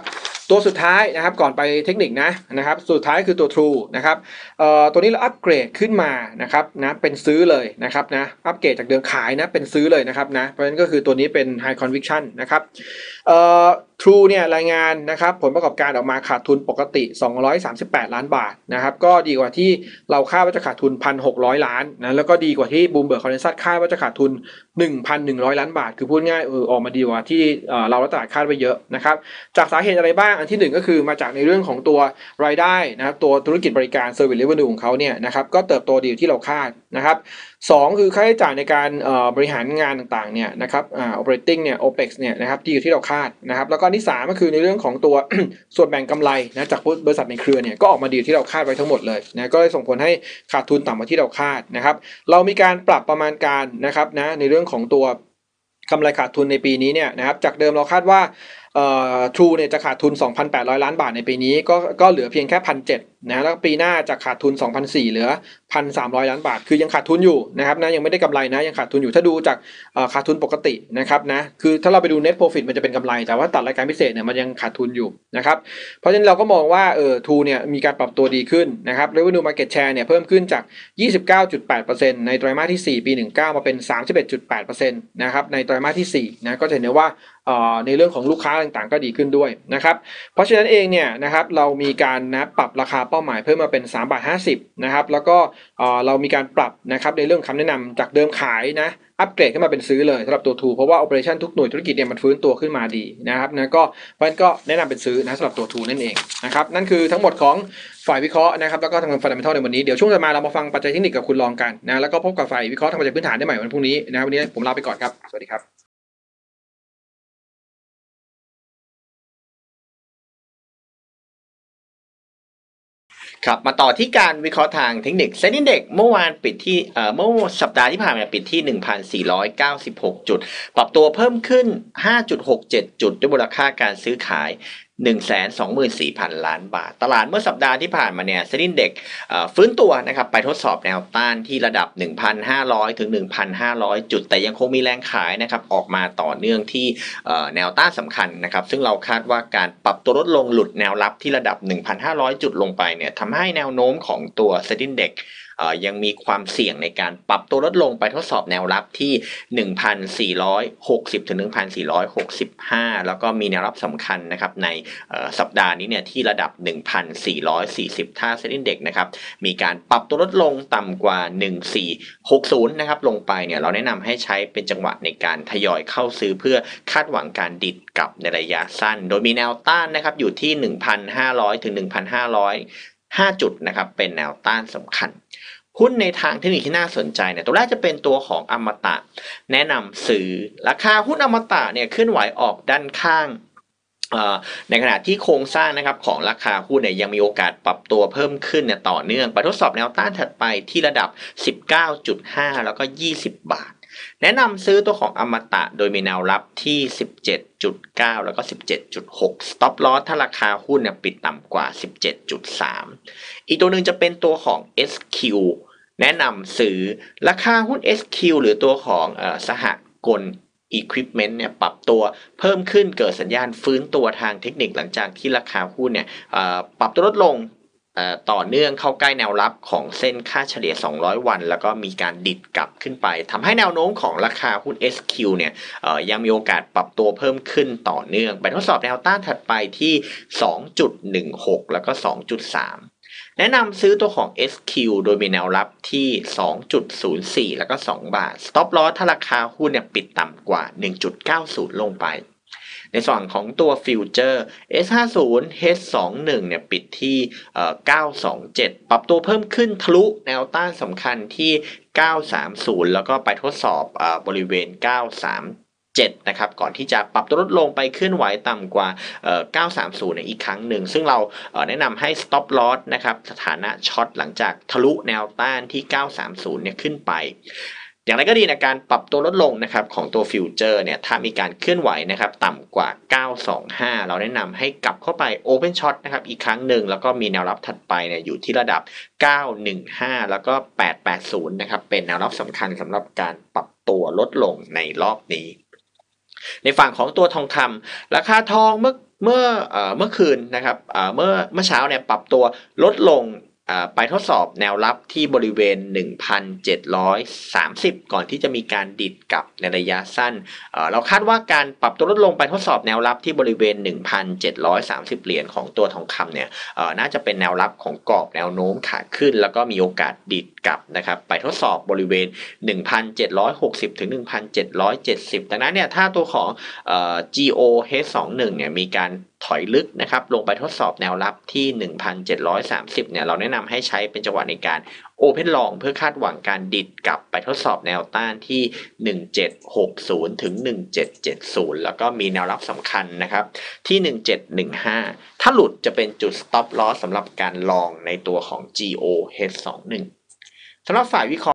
B: ตัวสุดท้ายนะครับก่อนไปเทคนิคนะนะครับสุดท้ายคือตัว True นะครับเอ่อตัวนี้เราอัปเกรดขึ้นมานะครับนะเป็นซื้อเลยนะครับนะอัปเกรดจากเดิมขายนะเป็นซื้อเลยนะครับนะเพราะฉะนั้นก็คือตัวนี้เป็น High Conviction นะครับเอ่อ True เนี่ยรายงานนะครับผลประกอบการออกมาขาดทุนปกติสองร้อยสามสิบแปดล้านบาทนะครับก็ดีกว่าที่เราคาดว่าจะขาดทุน หนึ่งพันหกร้อย ล้านนะแล้วก็ดีกว่าที่ Bloomberg Consensus คาดว่าจะขาดทุน หนึ่งพันหนึ่งร้อย ล้านบาทคือพูดง่ายเออออกมาดีกว่าที่เราและตลาดคาดไว้เยอะนะครับจากสาเหตุอะไรบ้างอันที่หนึ่งก็คือมาจากในเรื่องของตัวรายได้นะครับตัวธุรกิจบริการ Service Revenue ของเขาเนี่ยนะครับก็เติบโตดีที่เราคาดนะครับสองคือค่าใช้จ่ายในการบริหารงานต่างๆเนี่ยนะครับอ่า operating เนี่ย โอ พี อี เอ็กซ์ เนี่ยนะครับดีกว่าที่เราคาดนะครับแล้วก็ที่สามก็คือในเรื่องของตัว ส่วนแบ่งกำไรนะจากบริษัทในเครือเนี่ยก็ออกมาดีที่เราคาดไว้ทั้งหมดเลยนะก็เลยส่งผลให้ขาดทุนต่ำกว่าที่เราคาดนะครับเรามีการปรับประมาณการนะครับนะในเรื่องของตัวกำไรขาดทุนในปีนี้เนี่ยนะครับจากเดิมเราคาดว่าเอ่อ True เนี่ยจะขาดทุน สองพันแปดร้อย ล้านบาทในปีนี้ก็ก็เหลือเพียงแค่ หนึ่งพันเจ็ดร้อย นะแล้วปีหน้าจะขาดทุน สองพันสี่ร้อย เหลือ หนึ่งพันสามร้อย ล้านบาทคือยังขาดทุนอยู่นะครับนะยังไม่ได้กำไรนะยังขาดทุนอยู่ถ้าดูจากขาดทุนปกตินะครับนะคือถ้าเราไปดู net profit มันจะเป็นกำไรแต่ว่าตัดรายการพิเศษเนี่ยมันยังขาดทุนอยู่นะครับเพราะฉะนั้นเราก็มองว่าเออ True เนี่ยมีการปรับตัวดีขึ้นนะครับ revenue market share เนี่ยเพิ่มขึ้นจาก ยี่สิบเก้าจุดแปดเปอร์เซ็นต์ ในไตรมาสที่สี่ปีสิบเก้ามาเป็น สามสิบเอ็ดจุดแปดเปอร์เซ็นต์ นะครับในไตรมาสที่สี่นะก็จะเห็นได้ว่าในเรื่องของลูกค้าต่างๆก็ดีขึ้นด้วยนะครับเพราะฉะนั้นเองเนี่ยนะครับเรามีการนะปรับราคาเป้าหมายเพิ่มมาเป็นสามบาทห้าสิบนะครับแล้วก็เรามีการปรับนะครับในเรื่องคำแนะนำจากเดิมขายนะอัปเกรดขึ้นมาเป็นซื้อเลยสำหรับตัว True เพราะว่า operation ทุกหน่วยธุรกิจเนี่ยมันฟื้นตัวขึ้นมาดีนะครับนะก็เพราะฉะนั้นก็แนะนำเป็นซื้อนะสำหรับตัว True นั่นเองนะครับนั่นคือทั้งหมดของฝ่ายวิเคราะห์นะครับแล้วก็ทาง fundamental ในวันนี้เดี๋ยวช่วงต่อมาเรามาฟังปัจจัยเทคนิคกับคุณลองกันนะแล้วก็พบกับฝ่ายวิเคราะห์ทางปัจจัยพื้นฐานได้ใหม่วันพรุ่งนี้นะวันนี้ผมลาไปก่อนครับสวัสดีครับ
C: ครับมาต่อที่การวิเคราะห์ทางเทคนิคเซ็นดิ้งเด็กเมื่อวานปิดที่เอ่อเมื่อสัปดาห์ที่ผ่านมาปิดที่ หนึ่งพันสี่ร้อยเก้าสิบหก จุดปรับตัวเพิ่มขึ้น ห้าจุดหกเจ็ด จุดด้วยมูลค่าการซื้อขาย หนึ่งแสนสองหมื่นสี่พัน ล้านบาทตลาดเมื่อสัปดาห์ที่ผ่านมาเนี่ยเซ็นดิ้งเด็กฟื้นตัวนะครับไปทดสอบแนวต้านที่ระดับ หนึ่งพันห้าร้อย ถึง หนึ่งพันห้าร้อย จุดแต่ยังคงมีแรงขายนะครับออกมาต่อเนื่องที่แนวต้านสำคัญนะครับซึ่งเราคาดว่าการปรับตัวลดลงหลุดแนวรับที่ระดับ หนึ่งพันห้าร้อย จุดลงไปเนี่ยทำให้แนวโน้มของตัวเซ็นดิ้งเด็กยังมีความเสี่ยงในการปรับตัวลดลงไปทดสอบแนวรับที่ หนึ่งพันสี่ร้อยหกสิบ ถึง หนึ่งพันสี่ร้อยหกสิบห้า แล้วก็มีแนวรับสำคัญนะครับในสัปดาห์นี้เนี่ยที่ระดับ หนึ่งพันสี่ร้อยสี่สิบ ถ้าเซ็นดิ้งเด็กนะครับมีการปรับตัวลดลงต่ำกว่า หนึ่งพันสี่ร้อยหกสิบ นะครับลงไปเนี่ยเราแนะนำให้ใช้เป็นจังหวะในการทยอยเข้าซื้อเพื่อคาดหวังการดิดกลับในระยะสั้นโดยมีแนวต้านนะครับอยู่ที่ หนึ่งพันห้าร้อย ถึง หนึ่งพันห้าร้อยห้า จุดนะครับเป็นแนวต้านสำคัญหุ้นในทางเทคนิคที่น่าสนใจเนี่ยตัวแรกจะเป็นตัวของอมตะแนะนำซื้อราคาหุ้นอมตะเนี่ยเคลื่อนไหวออกด้านข้างในขณะที่โครงสร้างนะครับของราคาหุ้นเนี่ยยังมีโอกาสปรับตัวเพิ่มขึ้นเนี่ยต่อเนื่องไปทดสอบแนวต้านถัดไปที่ระดับ สิบเก้าจุดห้า แล้วก็ยี่สิบบาทแนะนำซื้อตัวของอมตะโดยมีแนวรับที่ สิบเจ็ดจุดเก้า แล้วก็ สิบเจ็ดจุดหก stop loss ถ้าราคาหุ้นเนี่ยปิดต่ำกว่า สิบเจ็ดจุดสาม อีกตัวหนึ่งจะเป็นตัวของ เอส คิว แนะนำซื้อราคาหุ้น เอส คิว หรือตัวของเอ่อสหกลEquipment เนี่ยปรับตัวเพิ่มขึ้นเกิดสัญญาณฟื้นตัวทางเทคนิคหลังจากที่ราคาหุ้นเนี่ยปรับตัวลดลงต่อเนื่องเข้าใกล้แนวรับของเส้นค่าเฉลี่ยสองร้อยวันแล้วก็มีการดิดกลับขึ้นไปทำให้แนวโน้มของราคาหุ้น เอส คิว เนี่ยยังมีโอกาสปรับตัวเพิ่มขึ้นต่อเนื่องไปทดสอบแนวต้านถัดไปที่ สองจุดหนึ่งหก แล้วก็ สองจุดสามแนะนำซื้อตัวของ เอส คิว โดยมีแนวรับที่ สองจุดศูนย์สี่ แล้วก็สองบาท stop loss ถ้าราคาหุ้นเนี่ยปิดต่ำกว่า หนึ่งจุดเก้าศูนย์ ลงไปในส่วนของตัวฟิวเจอร์ เอส ห้าสิบ เอช ยี่สิบเอ็ด เนี่ยปิดที่เก้าสองเจ็ดปรับตัวเพิ่มขึ้นทะลุแนวต้านสำคัญที่เก้าสามศูนย์แล้วก็ไปทดสอบบริเวณเก้าสามเจ็ดนะครับก่อนที่จะปรับตัวลดลงไปเคลื่อนไหวต่ำกว่าเอ่อเก้าสามศูนย์ในอีกครั้งหนึ่งซึ่งเราเอ่อแนะนำให้ stop loss นะครับสถานะช็อตหลังจากทะลุแนวต้านที่เก้าสามศูนย์เนี่ยขึ้นไปอย่างไรก็ดีในการปรับตัวลดลงนะครับของตัวฟิวเจอร์เนี่ยถ้ามีการเคลื่อนไหวนะครับต่ำกว่าเก้าสองห้าเราแนะนำให้กลับเข้าไป open shot นะครับอีกครั้งหนึ่งแล้วก็มีแนวรับถัดไปเนี่ยอยู่ที่ระดับเก้าหนึ่งห้าแล้วก็แปดแปดศูนย์นะครับเป็นแนวรับสำคัญสำหรับการปรับตัวลดลงในรอบนี้ในฝั่งของตัวทองคำราคาทองเมื่อเมื่อเอ่อเมื่อคืนนะครับเอ่อเมื่อเมื่อเช้าเนี่ยปรับตัวลดลงไปทดสอบแนวรับที่บริเวณ หนึ่งพันเจ็ดร้อยสามสิบ ก่อนที่จะมีการดิดกลับในระยะสั้นเอ่อเราคาดว่าการปรับตัวลดลงไปทดสอบแนวรับที่บริเวณ หนึ่งพันเจ็ดร้อยสามสิบ เหรียญของตัวทองคำเนี่ยเอ่อน่าจะเป็นแนวรับของกรอบแนวโน้มขาขึ้นแล้วก็มีโอกาสดิดกลับนะครับไปทดสอบบริเวณ หนึ่งพันเจ็ดร้อยหกสิบ ถึง หนึ่งพันเจ็ดร้อยเจ็ดสิบ ดังนั้นเนี่ยถ้าตัวของเอ่อ จี โอ เอช สองสิบเอ็ด เนี่ยมีการถอยลึกนะครับลงไปทดสอบแนวรับที่ หนึ่งพันเจ็ดร้อยสามสิบ เนี่ยเราแนะนำให้ใช้เป็นจังหวะในการ Open Long เพื่อคาดหวังการดิดกลับไปทดสอบแนวต้านที่ หนึ่งพันเจ็ดร้อยหกสิบ ถึง หนึ่งพันเจ็ดร้อยเจ็ดสิบ แล้วก็มีแนวรับสำคัญนะครับที่ หนึ่งพันเจ็ดร้อยสิบห้า ถ้าหลุดจะเป็นจุด Stop Loss สำหรับการลองในตัวของ จี โอ เอช สองสิบเอ็ด สำหรับฝ่ายวิเคราะห์